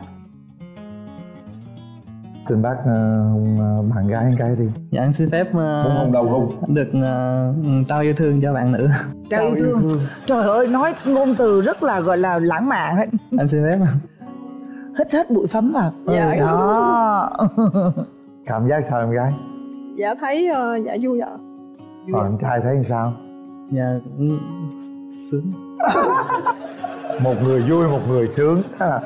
Xin bác hôn bạn gái cái đi. Dạ, anh xin phép hôn đầu hôn được trao yêu thương cho bạn nữ. Trao yêu thương. Trời ơi, nói ngôn từ rất là gọi là lãng mạn ấy. Anh xin phép. Hít hết bụi phấn vào. Dạ. Đó. Cảm giác sao em gái? Dạ thấy dạ vui ạ. Còn anh trai thấy sao? Dạ sướng. Một người vui, một người sướng.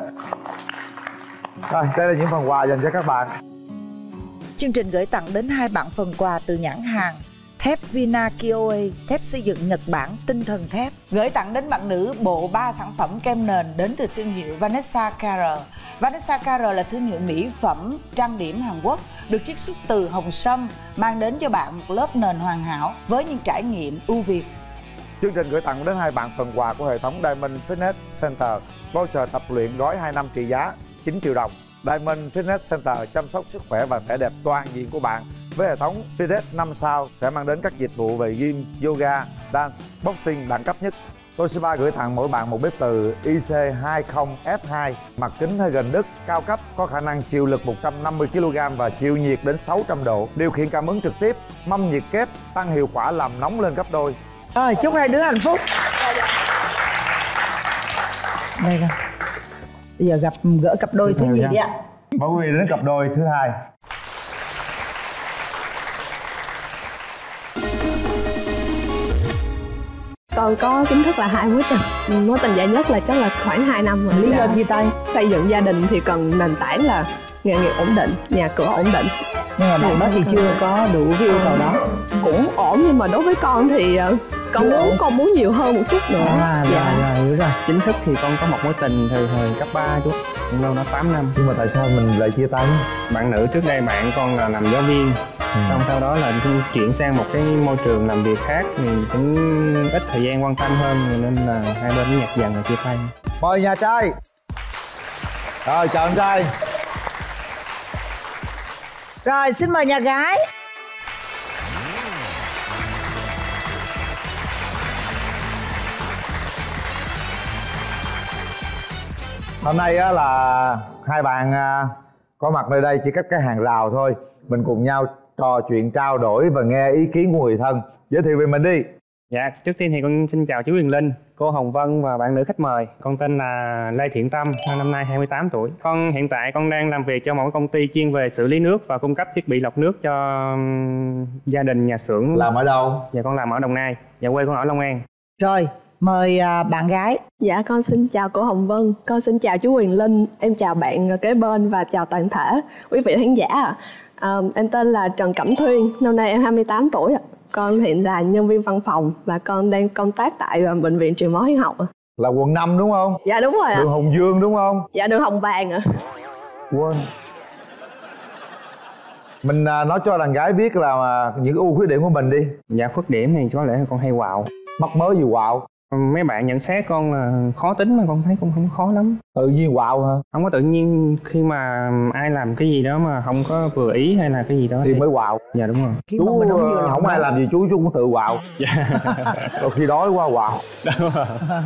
Rồi, đây là những phần quà dành cho các bạn. Chương trình gửi tặng đến hai bạn phần quà từ nhãn hàng thép Vina Kioe, thép xây dựng Nhật Bản, tinh thần thép. Gửi tặng đến bạn nữ bộ 3 sản phẩm kem nền đến từ thương hiệu Vanessa Carré. Vanessa Carré là thương hiệu mỹ phẩm trang điểm Hàn Quốc, được chiết xuất từ hồng sâm, mang đến cho bạn một lớp nền hoàn hảo với những trải nghiệm ưu việt. Chương trình gửi tặng đến hai bạn phần quà của hệ thống Diamond Fitness Center, voucher tập luyện gói 2 năm trị giá 9 triệu đồng. Diamond Fitness Center chăm sóc sức khỏe và vẻ đẹp toàn diện của bạn. Với hệ thống Fitness 5 sao sẽ mang đến các dịch vụ về gym, yoga, dance, boxing đẳng cấp nhất. Toshiba gửi tặng mỗi bạn một bếp từ IC20S2, mặt kính hơi gần đứt, cao cấp, có khả năng chịu lực 150 kg và chịu nhiệt đến 600 độ. Điều khiển cảm ứng trực tiếp, mâm nhiệt kép, tăng hiệu quả làm nóng lên gấp đôi. Rồi, chúc hai đứa hạnh phúc. Đây nè. Bây giờ gỡ cặp đôi thứ gì đi ạ? Mời quý vị đến cặp đôi thứ hai. Con có chính thức là 2 mối tình. Mối tình dài nhất là chắc là khoảng 2 năm rồi. Lý do chia tay? Xây dựng gia đình thì cần nền tảng là nghề nghiệp ổn định, nhà cửa ổn định. Nhưng mà bạn đó thì chưa có đủ cái yêu cầu đó. Cũng ổn, nhưng mà đối với con thì con muốn nhiều hơn một chút nữa. Rồi, hiểu rồi. Chính thức thì con có một mối tình từ thời cấp 3 chú, lâu nó 8 năm. Nhưng mà tại sao mình lại chia tay? Bạn nữ trước đây bạn con là làm giáo viên, xong sau đó là chuyển sang một cái môi trường làm việc khác thì cũng ít thời gian quan tâm hơn, nên là hai bên nhặt dần và chia tay. Mời nhà trai. Rồi, chào anh trai. Rồi, xin mời nhà gái. Hôm nay á là hai bạn có mặt nơi đây chỉ cách cái hàng rào thôi. Mình cùng nhau trò chuyện, trao đổi và nghe ý kiến của người thân. Giới thiệu về mình đi. Dạ, trước tiên thì con xin chào chú Huyền Linh, cô Hồng Vân và bạn nữ khách mời. Con tên là Lê Thiện Tâm, năm nay 28 tuổi. Con hiện tại con đang làm việc cho một công ty chuyên về xử lý nước và cung cấp thiết bị lọc nước cho gia đình, nhà xưởng. Làm ở đâu? Dạ, con làm ở Đồng Nai. Dạ, quê con ở Long An. Rồi, mời bạn gái. Dạ, con xin chào cô Hồng Vân, con xin chào chú Huyền Linh, em chào bạn kế bên và chào toàn thể quý vị khán giả. Em tên là Trần Cẩm Thuyên, năm nay em 28 tuổi. Con hiện là nhân viên văn phòng và con đang công tác tại bệnh viện Truyền máu Hiến học. Là quận 5 đúng không? Dạ đúng rồi ạ. Đường Hồng Dương đúng không? Dạ đường Hồng Vàng ạ. Quên. Mình nói cho đàn gái biết là những ưu khuyết điểm của mình đi. Dạ, khuyết điểm thì có lẽ con hay quạo. Mắc mớ gì quạo? Mấy bạn nhận xét con là khó tính mà con thấy con không khó lắm. Tự nhiên quạo hả? Không có tự nhiên, khi mà ai làm cái gì đó mà không có vừa ý hay là cái gì đó thì mới quạo. Dạ đúng rồi. Chú không ai làm gì chú cũng tự quạo. Dạ. Đôi khi đói quá quạo. Đúng rồi.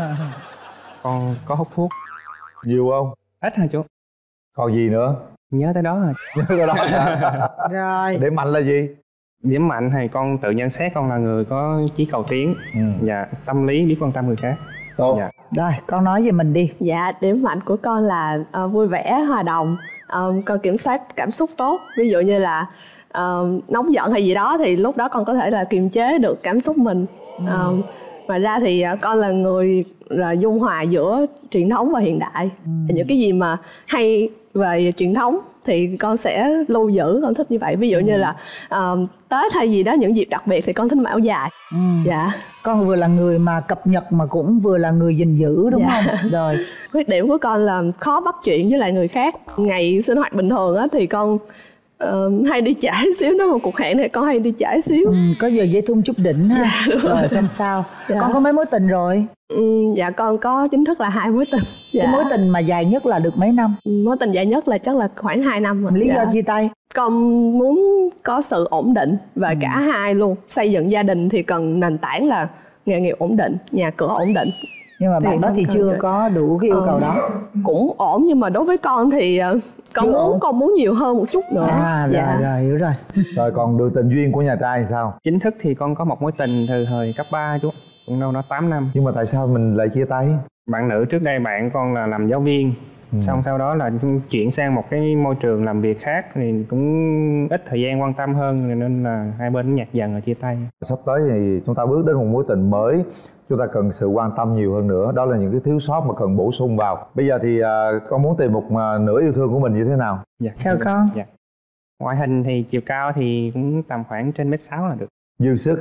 Con có hút thuốc nhiều không? Ít hả chú? Còn gì nữa? Nhớ tới đó rồi. Nhớ tới đó. Rồi. Điểm mạnh là gì? Điểm mạnh thì con tự nhận xét con là người có chí cầu tiến. Dạ, tâm lý, biết quan tâm người khác. Tốt. Dạ. Rồi, con nói về mình đi. Dạ, điểm mạnh của con là vui vẻ, hòa đồng. Con kiểm soát cảm xúc tốt. Ví dụ như là nóng giận hay gì đó thì lúc đó con có thể là kiềm chế được cảm xúc mình. Ngoài ra thì con là người là dung hòa giữa truyền thống và hiện đại. Những cái gì mà hay về truyền thống thì con sẽ lưu giữ, con thích như vậy. Ví dụ như là Tết hay gì đó, những dịp đặc biệt thì con thích mặc áo dài. Dạ. Con vừa là người mà cập nhật mà cũng vừa là người gìn giữ, đúng không? Rồi. Khuyết điểm của con là khó bắt chuyện với lại người khác. Ngày sinh hoạt bình thường á thì con hay đi trễ xíu, nếu mà cuộc hẹn thì con hay đi trễ xíu. Có giờ dễ thun chút đỉnh ha. Rồi không sao. Con có mấy mối tình rồi? Dạ con có chính thức là 2 mối tình. Cái mối tình mà dài nhất là được mấy năm? Mối tình dài nhất là chắc là khoảng 2 năm rồi. Lý do chia tay? Con muốn có sự ổn định và cả hai luôn. Xây dựng gia đình thì cần nền tảng là nghề nghiệp ổn định, nhà cửa ổn định. Nhưng mà bạn đó thì chưa có đủ cái yêu cầu đó. Cũng ổn, nhưng mà đối với con thì con muốn nhiều hơn một chút nữa. Rồi hiểu rồi. Rồi còn đường tình duyên của nhà trai thì sao? Chính thức thì con có một mối tình từ thời cấp 3 chú, cũng đâu đó 8 năm. Nhưng mà tại sao mình lại chia tay? Bạn nữ trước đây bạn con là làm giáo viên, xong sau đó là chuyển sang một cái môi trường làm việc khác thì cũng ít thời gian quan tâm hơn, nên là hai bên nhạt dần rồi chia tay. Sắp tới thì chúng ta bước đến một mối tình mới, chúng ta cần sự quan tâm nhiều hơn nữa. Đó là những cái thiếu sót mà cần bổ sung vào. Bây giờ thì con muốn tìm một nửa yêu thương của mình như thế nào? Dạ. Chào con. Dạ. Ngoại hình thì chiều cao thì cũng tầm khoảng trên 1m6 là được. Dư sức.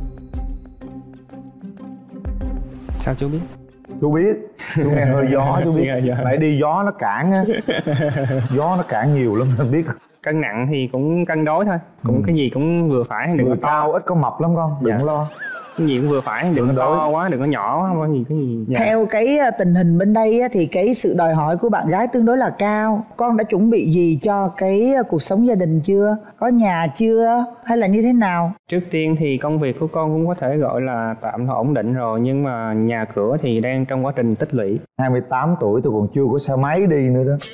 Sao chú biết? Chú biết. Chú nghe hơi gió chú biết. Nãy đi gió nó cản á. Gió nó cản nhiều lắm nên biết. Cân nặng thì cũng cân đối thôi. Cũng cái gì cũng vừa phải, đừng có cao ít có mập lắm con, đừng lo. Cái gì cũng vừa phải, đừng có to quá, đừng có nhỏ quá, cái gì. Theo cái tình hình bên đây á, thì cái sự đòi hỏi của bạn gái tương đối là cao. Con đã chuẩn bị gì cho cái cuộc sống gia đình chưa? Có nhà chưa? Hay là như thế nào? Trước tiên thì công việc của con cũng có thể gọi là tạm thời ổn định rồi, nhưng mà nhà cửa thì đang trong quá trình tích lũy. 28 tuổi tôi còn chưa có xe máy đi nữa đó.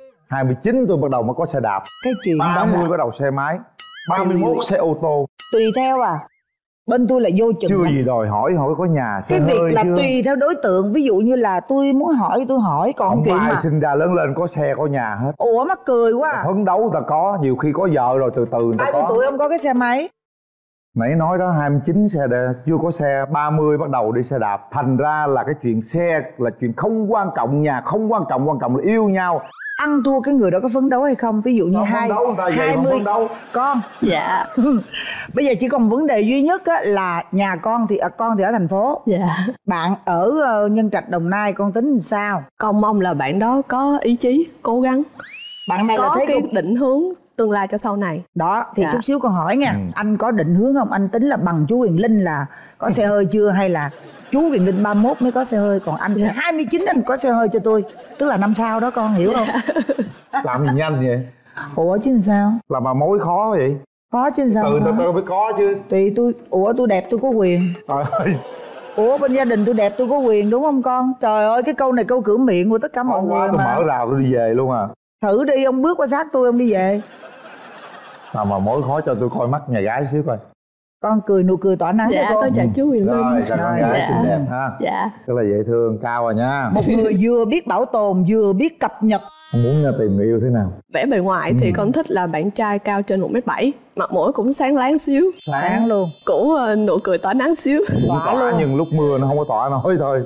29 tôi bắt đầu mới có xe đạp. Cái chuyện 30 bắt đầu xe máy, 31 xe ô tô. Tùy theo bên tôi là vô chừng. Chưa gì đòi hỏi có nhà xe cái hơi việc là chưa? Tùy theo đối tượng. Ví dụ như là tôi muốn hỏi tôi hỏi, còn không chuyện ai mà sinh ra lớn lên có xe có nhà hết. Ủa mắc cười quá. Phấn đấu ta có, nhiều khi có vợ rồi từ từ người ta ai có. của tụi ông có cái xe máy? Nãy nói đó 29 xe chưa có xe, 30 bắt đầu đi xe đạp. Thành ra là cái chuyện xe là chuyện không quan trọng, nhà không quan trọng, quan trọng là yêu nhau. Ăn thua cái người đó có phấn đấu hay không? Ví dụ như 20 con. Dạ. Bây giờ chỉ còn vấn đề duy nhất á, là nhà con thì ở thành phố. Dạ. Bạn ở Nhân Trạch, Đồng Nai, con tính làm sao? Con mong là bạn đó có ý chí, cố gắng. Bạn này có là thấy cái định hướng tương lai cho sau này. Đó thì chút xíu con hỏi nha. Anh có định hướng không? Anh tính là bằng chú Quyền Linh là có xe hơi chưa, hay là chú Quyền Linh 31 mới có xe hơi, còn anh 29 anh có xe hơi cho tôi, tức là năm sau đó, con hiểu không? Làm gì nhanh vậy? Ủa chứ sao? Làm mà mối khó vậy? Khó chứ sao? Từ từ mới có chứ. Tùy tôi. Ủa tôi đẹp tôi có quyền. Trời ơi. Ủa bên gia đình tôi đẹp tôi có quyền đúng không con? Trời ơi cái câu này câu cửa miệng của tất cả mọi người tôi mà. mở rào tôi đi về luôn à. Thử đi, ông bước qua sát tôi ông đi về. Nào mà mối khó cho tôi coi mắt nhà gái xíu coi. Con cười nụ cười tỏa nắng. Dạ tôi chào chú Quyền Linh. Rồi chào con gái xinh đẹp ha. Dạ. Rất là dễ thương, cao rồi nha. Một người vừa biết bảo tồn vừa biết cập nhật. Con muốn tìm người yêu thế nào? Vẻ bề ngoài thì con thích là bạn trai cao trên 1m7, mặt mũi cũng sáng láng xíu. Sáng luôn. Cũng nụ cười tỏa nắng xíu. Tỏa luôn. Nhưng lúc mưa nó không có tỏa nổi thôi.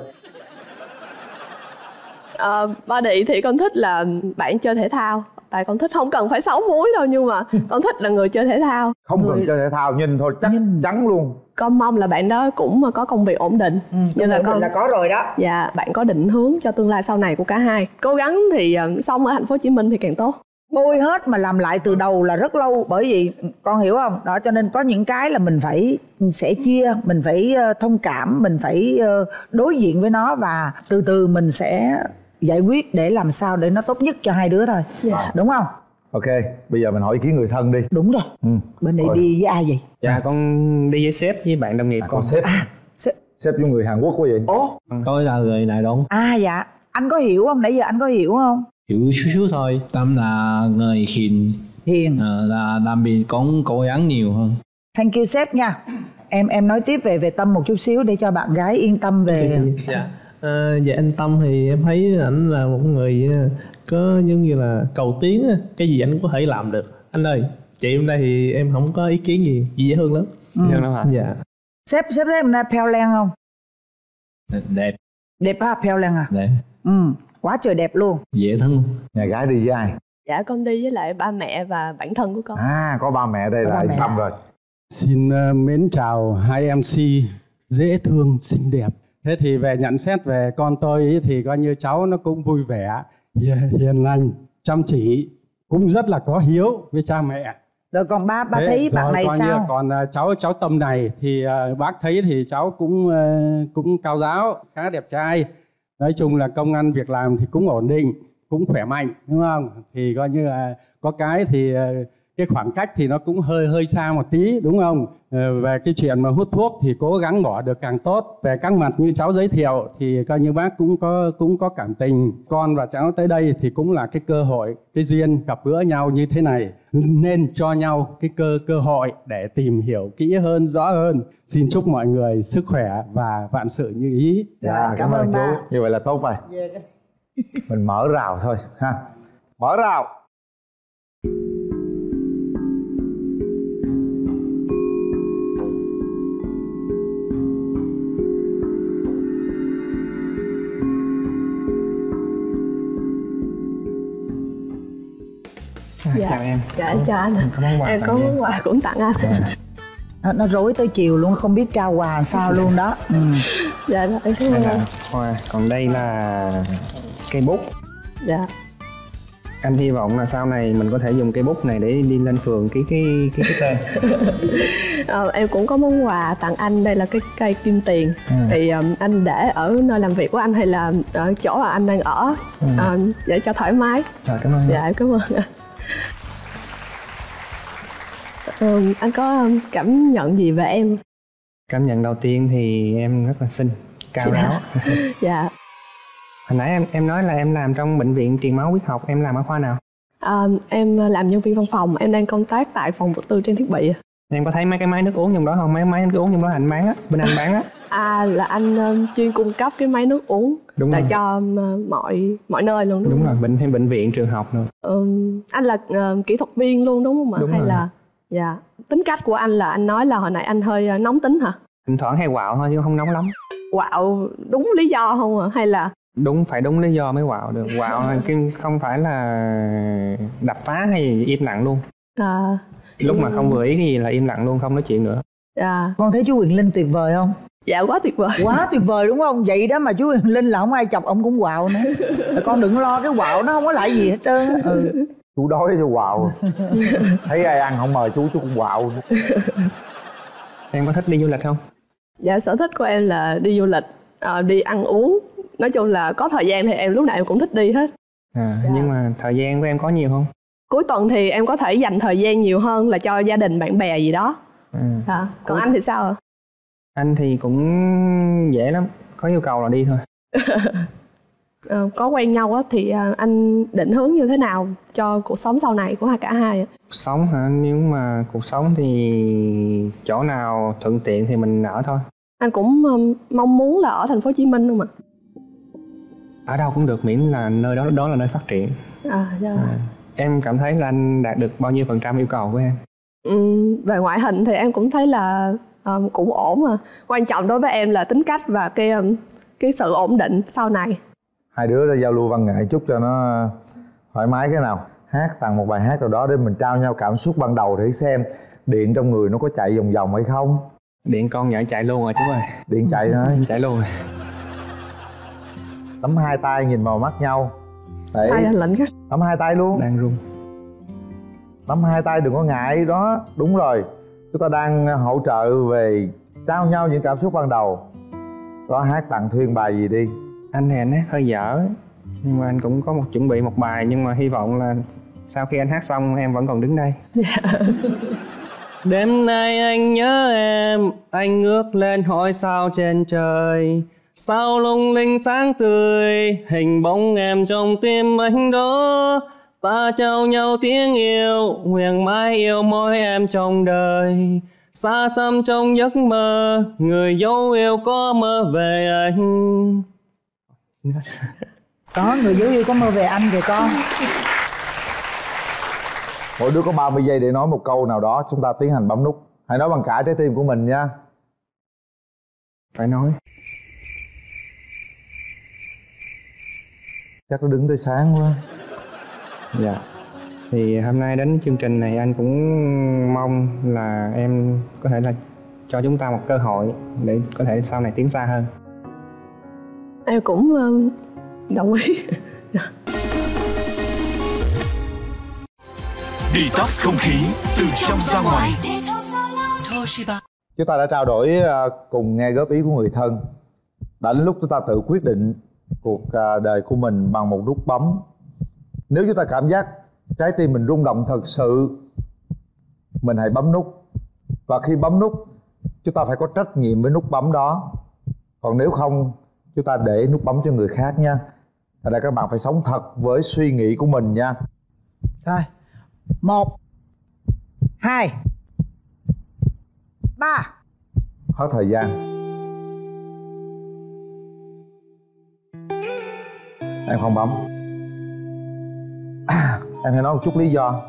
Body thì con thích là bạn chơi thể thao. Tại con thích không cần phải 6 múi đâu, nhưng mà con thích là người chơi thể thao. Không cần chơi thể thao, nhìn thôi chắc chắn luôn. Con mong là bạn đó cũng có công việc ổn định. Như là con là có rồi đó. Dạ, bạn có định hướng cho tương lai sau này của cả hai. Cố gắng thì sống ở thành phố Hồ Chí Minh thì càng tốt. bôi hết mà làm lại từ đầu là rất lâu. Bởi vì con hiểu không đó, cho nên có những cái là mình phải sẻ chia, mình phải thông cảm, mình phải đối diện với nó, và từ từ mình sẽ giải quyết để làm sao để nó tốt nhất cho hai đứa thôi. Đúng không? Ok, bây giờ mình hỏi ý kiến người thân đi. Đúng rồi. Bên này đi với ai vậy? Dạ con đi với sếp với bạn đồng nghiệp. Con sếp. Sếp với người Hàn Quốc quá vậy? Ồ, tôi là người Đài Loan. À dạ, anh có hiểu không? Nãy giờ anh có hiểu không? Hiểu chút chút thôi. Tâm là người hiền. Hiền. Là làm việc cũng cố gắng nhiều hơn. Thank you sếp nha. Em nói tiếp về Tâm một chút xíu để cho bạn gái yên tâm về. Dạ. Dạ anh Tâm thì em thấy ảnh là một người có giống như là cầu tiến, cái gì anh cũng có thể làm được. Anh ơi, chị hôm nay thì em không có ý kiến gì, chị dễ thương lắm. Dạ. Sếp thấy hôm nay peo len không? Đẹp. Đẹp ha, peo len à? Đẹp. Quá trời đẹp luôn. Dễ thương. Nhà gái đi với ai? Dạ con đi với lại ba mẹ và bản thân của con. À, có ba mẹ đây là yên tâm rồi. Xin mến chào hai MC dễ thương, xinh đẹp. Thế thì về nhận xét về con tôi ý, thì coi như cháu nó cũng vui vẻ, hiền lành, chăm chỉ, cũng rất là có hiếu với cha mẹ. Rồi còn ba thấy bạn này sao? Còn cháu Tâm này thì bác thấy thì cháu cũng cao giáo, khá đẹp trai. Nói chung là công ăn việc làm thì cũng ổn định, cũng khỏe mạnh, đúng không? Thì coi như là có cái thì cái khoảng cách thì nó cũng hơi xa một tí, đúng không? Về cái chuyện mà hút thuốc thì cố gắng bỏ được càng tốt. Về các mặt như cháu giới thiệu thì coi như bác cũng có cảm tình. Con và cháu tới đây thì cũng là cái cơ hội, cái duyên gặp gỡ nhau như thế này, nên cho nhau cái cơ hội để tìm hiểu kỹ hơn, rõ hơn. Xin chúc mọi người sức khỏe và vạn sự như ý. Dạ, cảm ơn chú. Như vậy là tốt rồi. Mình mở rào thôi ha. Mở rào. Dạ. Chào em. Dạ em chào anh. Em có món quà cũng tặng anh. Nó rối tới chiều luôn, không biết trao quà sao luôn đó. Dạ em cảm ơn anh. Hoa. Còn đây là cây bút. Dạ. Anh hy vọng là sau này mình có thể dùng cây bút này để đi lên phường cái tên. Em cũng có món quà tặng anh, đây là cái cây kim tiền. Thì anh để ở nơi làm việc của anh hay là ở chỗ mà anh đang ở, để cho thoải mái. Cảm ơn. Dạ em cảm ơn anh. Anh có cảm nhận gì về em? Cảm nhận đầu tiên thì em rất là xinh, cao ráo. Dạ. Hồi nãy em nói là em làm trong bệnh viện truyền máu huyết học, em làm ở khoa nào? Em làm nhân viên văn phòng, em đang công tác tại phòng vật tư trang thiết bị. Em có thấy mấy cái máy nước uống trong đó không? Mấy máy nước uống trong đó anh bán á, bên anh bán á. Là anh chuyên cung cấp cái máy nước uống để cho mọi nơi luôn đúng rồi, bệnh viện, trường học nữa. Anh là kỹ thuật viên luôn đúng không ạ? Hay rồi. là dạ, tính cách của anh là anh nói là hồi nãy anh hơi nóng tính hả? Thỉnh thoảng hay quạo thôi chứ không nóng lắm. Quạo đúng lý do không ạ? Hay là phải đúng lý do mới quạo được. Quạo không phải là đập phá hay gì, im lặng luôn. Lúc mà không vừa ý cái gì là im lặng luôn, không nói chuyện nữa. Con thấy chú Quyền Linh tuyệt vời không? Dạ quá tuyệt vời. Quá tuyệt vời đúng không? Vậy đó mà chú Quyền Linh là không ai chọc ông cũng quạo nữa. Con đừng lo cái quạo nó không có lại gì hết trơn. Chú đói cho quạo. Thấy ai ăn không mời chú cũng quạo. Em có thích đi du lịch không? Dạ sở thích của em là đi du lịch, đi ăn uống. Nói chung là có thời gian thì em lúc nào em cũng thích đi hết. Nhưng mà thời gian của em có nhiều không? Cuối tuần thì em có thể dành thời gian nhiều hơn là cho gia đình bạn bè gì đó. Còn anh thì sao ạ? Anh thì cũng dễ lắm, có yêu cầu là đi thôi. Có quen nhau á thì anh định hướng như thế nào cho cuộc sống sau này của cả hai ạ? Cuộc sống hả? Nếu mà cuộc sống thì chỗ nào thuận tiện thì mình ở thôi. Anh cũng mong muốn là ở thành phố Hồ Chí Minh không ạ? Ở đâu cũng được miễn là nơi đó là nơi phát triển. Em cảm thấy là anh đạt được bao nhiêu % yêu cầu của em? Về ngoại hình thì em cũng thấy là cũng ổn mà. Quan trọng đối với em là tính cách và cái sự ổn định sau này. Hai đứa đã giao lưu văn nghệ chút cho nó thoải mái cái nào. Hát tặng một bài hát nào đó để mình trao nhau cảm xúc ban đầu để xem điện trong người nó có chạy vòng vòng hay không. Điện con nhỏ chạy luôn rồi chú ơi. Điện chạy thôi. Chạy luôn rồi. Nắm hai tay nhìn vào mắt nhau. Tay anh lạnh quá. Nắm hai tay luôn. Đang run. Nắm hai tay đừng có ngại đó. Đúng rồi, chúng ta đang hỗ trợ về trao nhau những cảm xúc ban đầu. Đó, hát tặng Thuyên bài gì đi. Anh thì anh hát hơi dở, nhưng mà anh cũng có chuẩn bị một bài, nhưng mà hy vọng là sau khi anh hát xong em vẫn còn đứng đây. Đêm nay anh nhớ em, anh ngước lên hỏi sao trên trời, sao lung linh sáng tươi, hình bóng em trong tim anh đó. Ta trao nhau tiếng yêu, nguyện mãi yêu mỗi em trong đời. Xa xăm trong giấc mơ, người dấu yêu có mơ về anh. Có, người dấu yêu có mơ về anh kìa con. Mỗi đứa có 30 giây để nói một câu nào đó, chúng ta tiến hành bấm nút. Hãy nói bằng cả trái tim của mình nha. Phải nói. Chắc nó đứng tới sáng quá. Dạ. Thì hôm nay đến chương trình này anh cũng mong là em có thể là cho chúng ta một cơ hội để có thể sau này tiến xa hơn. Em cũng đồng ý. Detox không khí từ trong ra ngoài. Chúng ta đã trao đổi cùng nghe góp ý của người thân. Đã đến lúc chúng ta tự quyết định cuộc đời của mình bằng một nút bấm. Nếu chúng ta cảm giác trái tim mình rung động thật sự, mình hãy bấm nút. Và khi bấm nút, chúng ta phải có trách nhiệm với nút bấm đó. Còn nếu không, chúng ta để nút bấm cho người khác nha. Thành ra các bạn phải sống thật với suy nghĩ của mình nha. Rồi, 1 2 3. Hết thời gian. Em không bấm. Em hãy nói một chút lý do.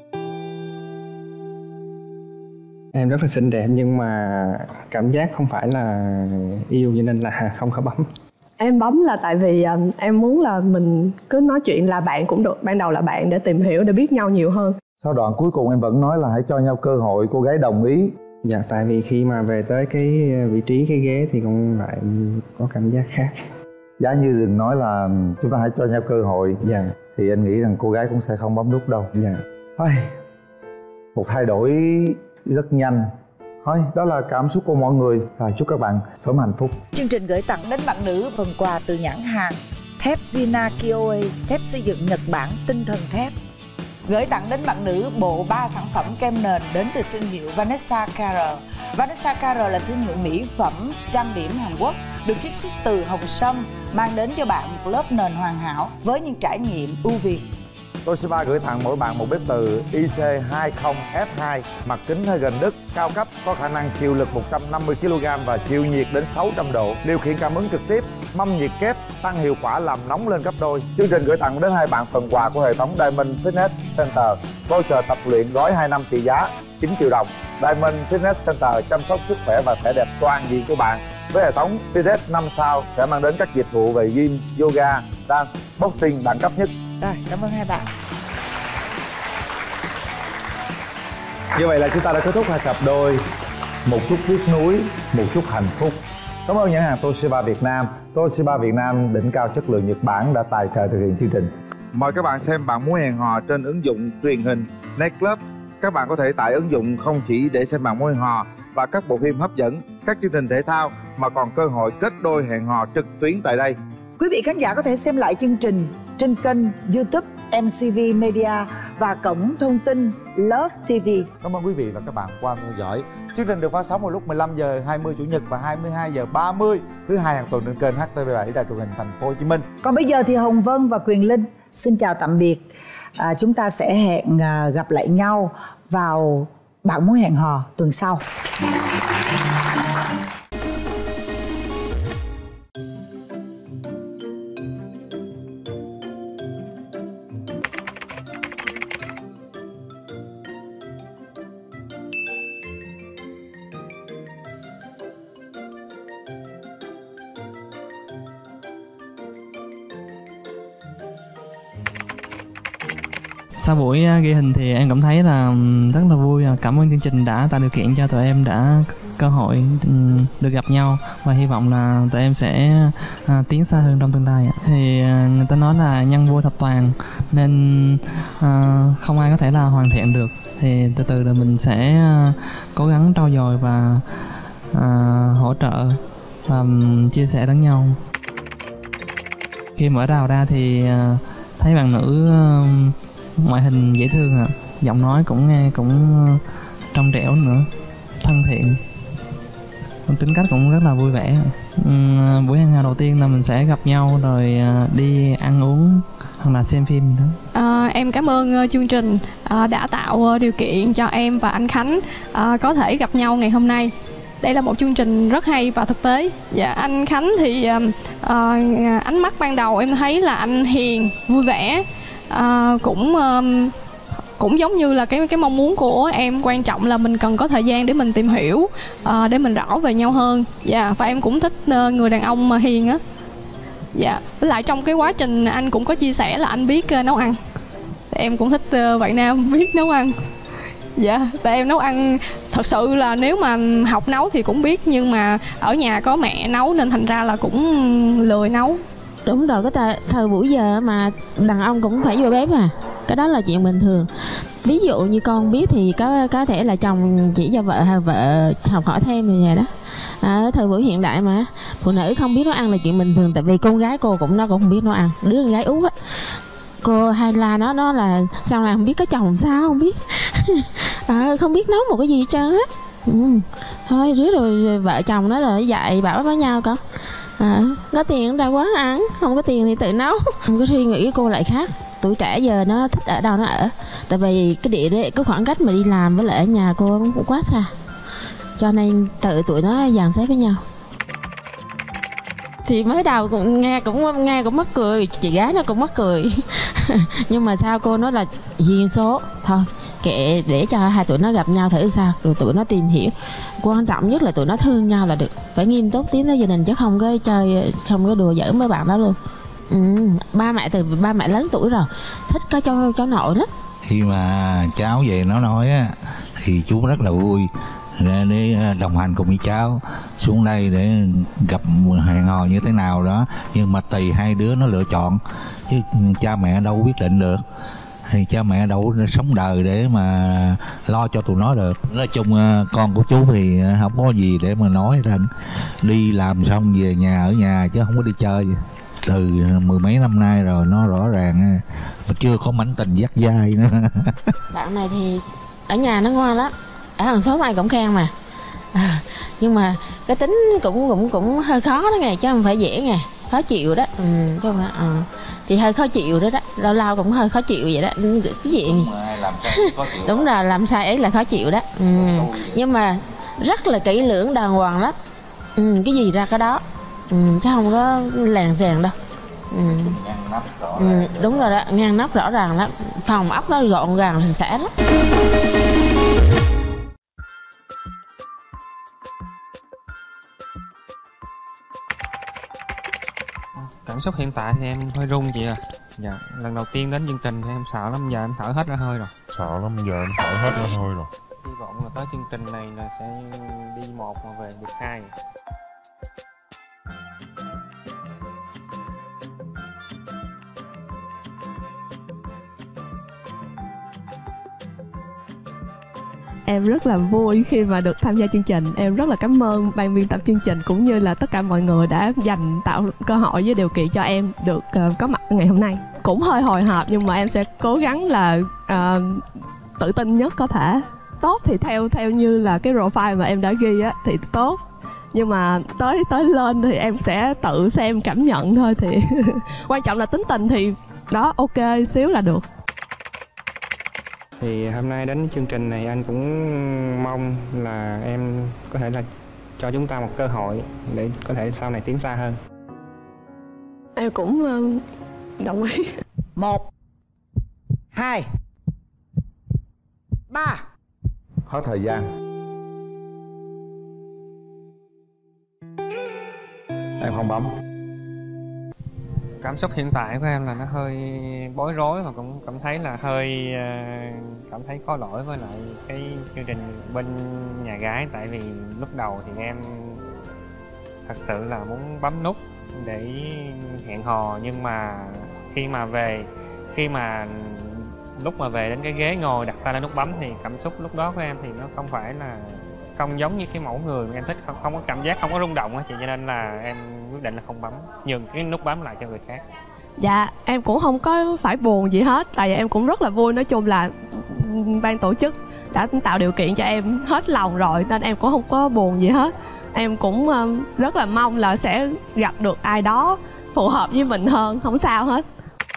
Em rất là xinh đẹp nhưng mà cảm giác không phải là yêu, cho nên là không có bấm. Em bấm là tại vì em muốn là mình cứ nói chuyện là bạn cũng được. Ban đầu là bạn để tìm hiểu, để biết nhau nhiều hơn. Sau đoạn cuối cùng em vẫn nói là hãy cho nhau cơ hội, cô gái đồng ý. Dạ, tại vì khi mà về tới cái vị trí, cái ghế thì con lại có cảm giác khác. Giá như đừng nói là chúng ta hãy cho nhau cơ hội. Dạ. Thì anh nghĩ rằng cô gái cũng sẽ không bấm nút đâu. Dạ. Thôi, một thay đổi rất nhanh. Thôi, đó là cảm xúc của mọi người. Rồi, chúc các bạn sớm hạnh phúc. Chương trình gửi tặng đến bạn nữ phần quà từ nhãn hàng thép Vina Kioe, thép xây dựng Nhật Bản tinh thần thép. Gửi tặng đến bạn nữ bộ 3 sản phẩm kem nền đến từ thương hiệu Vanessa Carré. Vanessa Carré là thương hiệu mỹ phẩm trang điểm Hàn Quốc, được chiết xuất từ hồng sâm, mang đến cho bạn một lớp nền hoàn hảo với những trải nghiệm ưu việt. Toshiba gửi tặng mỗi bạn một bếp từ IC20F2, mặt kính hơi gần đứt, cao cấp, có khả năng chịu lực 150 kg và chịu nhiệt đến 600 độ, điều khiển cảm ứng trực tiếp, mâm nhiệt kép, tăng hiệu quả làm nóng lên gấp đôi. Chương trình gửi tặng đến hai bạn phần quà của hệ thống Diamond Fitness Center, voucher tập luyện gói 2 năm trị giá 9 triệu đồng. Diamond Fitness Center chăm sóc sức khỏe và vẻ đẹp toàn diện của bạn. Với hệ thống Fitness 5 sao sẽ mang đến các dịch vụ về gym, yoga, dance, boxing đẳng cấp nhất. Rồi, cảm ơn hai bạn. Như vậy là chúng ta đã kết thúc hai cặp đôi. Một chút tiếc nuối, một chút hạnh phúc. Cảm ơn nhãn hàng Toshiba Việt Nam. Toshiba Việt Nam đỉnh cao chất lượng Nhật Bản đã tài trợ thực hiện chương trình. Mời các bạn xem Bạn Muốn Hẹn Hò trên ứng dụng truyền hình Nightclub. Các bạn có thể tải ứng dụng không chỉ để xem Bạn Muốn Hẹn Hò và các bộ phim hấp dẫn, các chương trình thể thao, mà còn cơ hội kết đôi hẹn hò trực tuyến tại đây. Quý vị khán giả có thể xem lại chương trình trên kênh YouTube MCV Media và cổng thông tin Love TV. Cảm ơn quý vị và các bạn qua theo dõi. Chương trình được phát sóng vào lúc 15 giờ 20 chủ nhật và 22 giờ 30 thứ hai hàng tuần trên kênh HTV7 Đài Truyền hình Thành phố Hồ Chí Minh. Còn bây giờ thì Hồng Vân và Quyền Linh xin chào tạm biệt. Chúng ta sẽ hẹn gặp lại nhau vào Bạn Muốn Hẹn Hò tuần sau. Sau buổi ghi hình thì em cảm thấy là rất là vui. Cảm ơn chương trình đã tạo điều kiện cho tụi em đã cơ hội được gặp nhau, và hy vọng là tụi em sẽ tiến xa hơn trong tương lai. Thì người ta nói là nhân vô thập toàn, nên không ai có thể là hoàn thiện được. Thì từ từ là mình sẽ cố gắng trau dồi và hỗ trợ và chia sẻ lẫn nhau. Khi mở rào ra thì thấy bạn nữ ngoại hình dễ thương ạ, giọng nói cũng nghe cũng trong trẻo nữa, thân thiện, tính cách cũng rất là vui vẻ. Buổi hẹn hò đầu tiên là mình sẽ gặp nhau rồi đi ăn uống hoặc là xem phim nữa. Em cảm ơn chương trình đã tạo điều kiện cho em và anh Khánh có thể gặp nhau ngày hôm nay. Đây là một chương trình rất hay và thực tế. Dạ, anh Khánh thì ánh mắt ban đầu em thấy là anh hiền, vui vẻ, cũng giống như là cái mong muốn của em. Quan trọng là mình cần có thời gian để mình tìm hiểu, để mình rõ về nhau hơn. Dạ, và em cũng thích người đàn ông mà hiền á. Dạ, với lại trong cái quá trình anh cũng có chia sẻ là anh biết nấu ăn. Em cũng thích bạn nam biết nấu ăn. Dạ, tại em nấu ăn thật sự là nếu mà học nấu thì cũng biết, nhưng mà ở nhà có mẹ nấu nên thành ra là cũng lười nấu. Đúng rồi, cái thời buổi giờ mà đàn ông cũng phải vô bếp à, cái đó là chuyện bình thường. Ví dụ như con biết thì có thể là chồng chỉ cho vợ học hỏi thêm như vậy đó. Ở thời buổi hiện đại mà phụ nữ không biết nấu ăn là chuyện bình thường, tại vì con gái cô nó cũng không biết nấu ăn. Đứa con gái út á, cô hay la nó là sao là không biết có chồng sao không biết. Không biết nấu một cái gì hết trơn á. Thôi riết rồi vợ chồng nó rồi dạy bảo với nhau con. Có tiền ra quán ăn, không có tiền thì tự nấu. Cái suy nghĩ của cô lại khác. Tuổi trẻ giờ nó thích ở đâu nó ở, tại vì cái khoảng cách mà đi làm với lại ở nhà cô cũng quá xa, cho nên tự tụi nó dàn xếp với nhau. Thì mới đầu cũng nghe cũng mắc cười, chị gái nó cũng mắc cười. Nhưng mà sao cô nói là duyên số thôi, kệ để cho hai tụi nó gặp nhau thử sao, rồi tụi nó tìm hiểu. Quan trọng nhất là tụi nó thương nhau là được, phải nghiêm túc tiến tới gia đình chứ không có chơi, không có đùa giỡn với bạn đó luôn. Ba mẹ lớn tuổi rồi, thích có cháu nội lắm. Khi mà cháu về nó nói á thì chú rất là vui để đồng hành cùng với cháu xuống đây để gặp hẹn hò như thế nào đó, nhưng mà tùy hai đứa nó lựa chọn chứ cha mẹ đâu quyết định được. Thì cha mẹ đâu sống đời để mà lo cho tụi nó được. Nói chung con của chú thì không có gì để mà nói ra, đi làm xong về nhà ở nhà chứ không có đi chơi. Từ mười mấy năm nay rồi nó rõ ràng mà chưa có mảnh tình dắt dai nữa. Bạn này thì ở nhà nó ngoan lắm, ở hàng xóm ai cũng khen mà. Nhưng mà cái tính cũng hơi khó đó nghe, chứ không phải dễ nghe, khó chịu đó. Thì hơi khó chịu đó, lâu lâu cũng hơi khó chịu vậy đó. Cái chuyện đúng rồi, làm sai ấy là khó chịu đó. Nhưng mà rất là kỹ lưỡng đàng hoàng lắm. Cái gì ra cái đó, chứ không có làng xèn đâu. Đúng rồi đó, ngăn nắp rõ ràng lắm, phòng ốc nó gọn gàng sạch sẽ lắm. Cảm xúc hiện tại thì em hơi run chị à. Dạ, lần đầu tiên đến chương trình thì em sợ lắm, giờ em thở hết ra hơi rồi. Sợ lắm, giờ em thở hết ra hơi rồi. Hy vọng là tới chương trình này là sẽ đi 1 mà về được 2. Em rất là vui khi mà được tham gia chương trình. Em rất là cảm ơn ban biên tập chương trình cũng như là tất cả mọi người đã tạo cơ hội với điều kiện cho em được có mặt ngày hôm nay. Cũng hơi hồi hộp nhưng mà em sẽ cố gắng là tự tin nhất có thể. Tốt thì theo như là cái profile mà em đã ghi á thì tốt. Nhưng mà tới lên thì em sẽ tự xem cảm nhận thôi. Thì quan trọng là tính tình thì đó, ok xíu là được. Thì hôm nay đến chương trình này anh cũng mong là em có thể là cho chúng ta một cơ hội để có thể sau này tiến xa hơn. Em cũng đồng ý. 1 2 3. Hết thời gian. Em không bấm. Cảm xúc hiện tại của em là nó hơi bối rối và cũng cảm thấy là hơi cảm thấy có lỗi với lại cái chương trình bên nhà gái. Tại vì lúc đầu thì em thật sự là muốn bấm nút để hẹn hò, nhưng mà khi mà lúc mà về đến cái ghế ngồi đặt tay lên nút bấm thì cảm xúc lúc đó của em thì nó không giống như cái mẫu người mà em thích, không có cảm giác, không có rung động á chị, cho nên là em quyết định là không bấm, nhường cái nút bấm lại cho người khác. Dạ, em cũng không có phải buồn gì hết, tại vì em cũng rất là vui. Nói chung là ban tổ chức đã tạo điều kiện cho em hết lòng rồi, nên em cũng không có buồn gì hết. Em cũng rất là mong là sẽ gặp được ai đó phù hợp với mình hơn, không sao hết.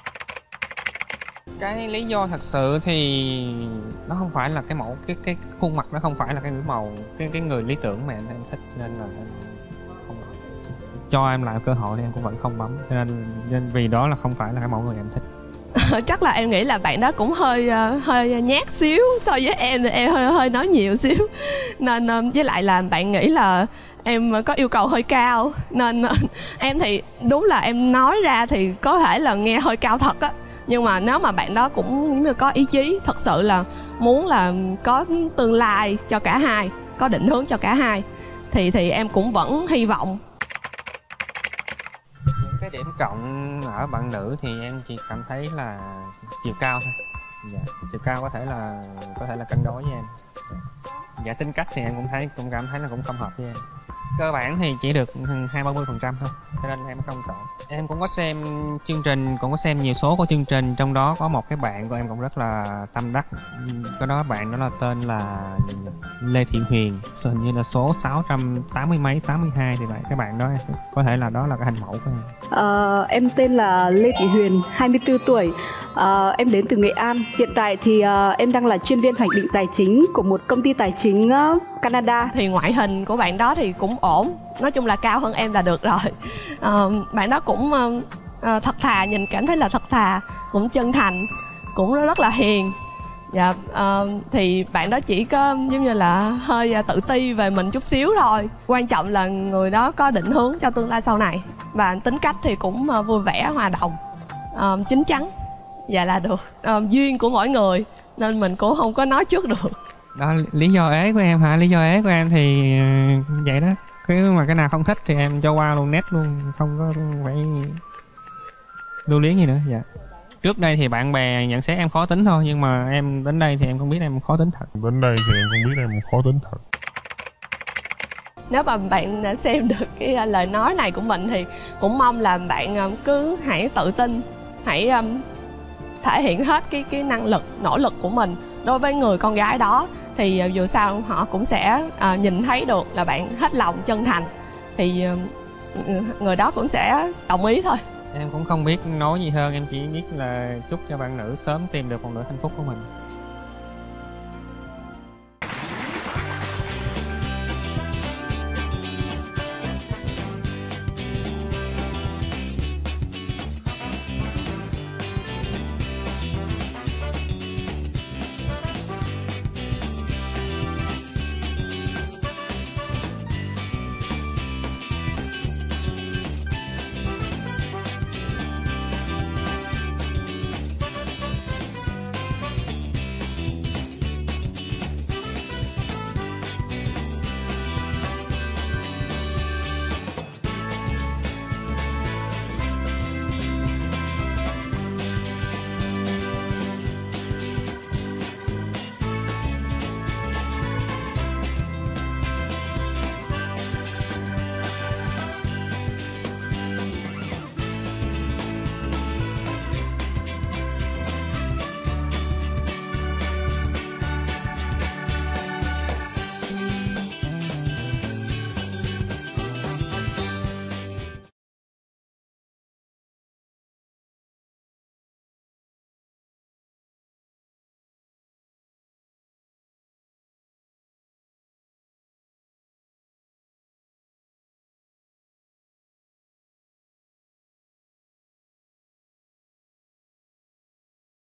Cái lý do thật sự thì nó không phải là cái mẫu, cái khuôn mặt nó không phải là cái ngữ màu, cái người lý tưởng mà em thích, nên là em không cho em lại cơ hội thì em cũng vẫn không bấm, nên vì đó là không phải là cái mẫu người em thích. Chắc là em nghĩ là bạn đó cũng hơi nhát xíu so với em, thì em hơi nói nhiều xíu, nên với lại là bạn nghĩ là em có yêu cầu hơi cao, nên em thì đúng là em nói ra thì có thể là nghe hơi cao thật á, nhưng mà nếu mà bạn đó cũng có ý chí thật sự là muốn là có tương lai cho cả hai, có định hướng cho cả hai, thì em cũng vẫn hy vọng. Những cái điểm cộng ở bạn nữ thì em chỉ cảm thấy là chiều cao thôi. Dạ, chiều cao có thể là cân đối với em. Dạ, tính cách thì em cũng cảm thấy là cũng không hợp với em. Cơ bản thì chỉ được 20-30% thôi, cho nên em không chọn. Em cũng có xem chương trình, cũng có xem nhiều số của chương trình, trong đó có một cái bạn của em cũng rất là tâm đắc. Cái đó bạn đó là tên là Lê Thị Huyền, hình như là số 680 mấy 82 thì vậy. Cái bạn đó có thể là đó là cái hình mẫu của em. Em tên là Lê Thị Huyền, 24 tuổi. Em đến từ Nghệ An. Hiện tại thì em đang là chuyên viên hoạch định tài chính của một công ty tài chính Canada. Thì ngoại hình của bạn đó thì cũng ổn, nói chung là cao hơn em là được rồi. Bạn đó cũng thật thà, nhìn cảm thấy là thật thà, cũng chân thành, cũng rất là hiền. Dạ, thì bạn đó chỉ có giống như là hơi tự ti về mình chút xíu thôi. Quan trọng là người đó có định hướng cho tương lai sau này, và tính cách thì cũng vui vẻ, hòa đồng, chín chắn. Dạ là được. Duyên của mỗi người nên mình cũng không có nói trước được. Đó, lý do ế của em hả? Lý do ế của em thì vậy đó. Mà cái nào không thích thì em cho qua luôn, nét luôn, không có phải lưu luyến gì nữa. Dạ. Trước đây thì bạn bè nhận xét em khó tính thôi, nhưng mà em đến đây thì em không biết em khó tính thật. Đến đây thì em không biết em khó tính thật. Nếu mà bạn đã xem được cái lời nói này của mình thì cũng mong là bạn cứ hãy tự tin, hãy thể hiện hết cái năng lực, nỗ lực của mình đối với người con gái đó, thì dù sao họ cũng sẽ nhìn thấy được là bạn hết lòng, chân thành, thì người đó cũng sẽ đồng ý thôi. Em cũng không biết nói gì hơn, em chỉ biết là chúc cho bạn nữ sớm tìm được một nửa hạnh phúc của mình.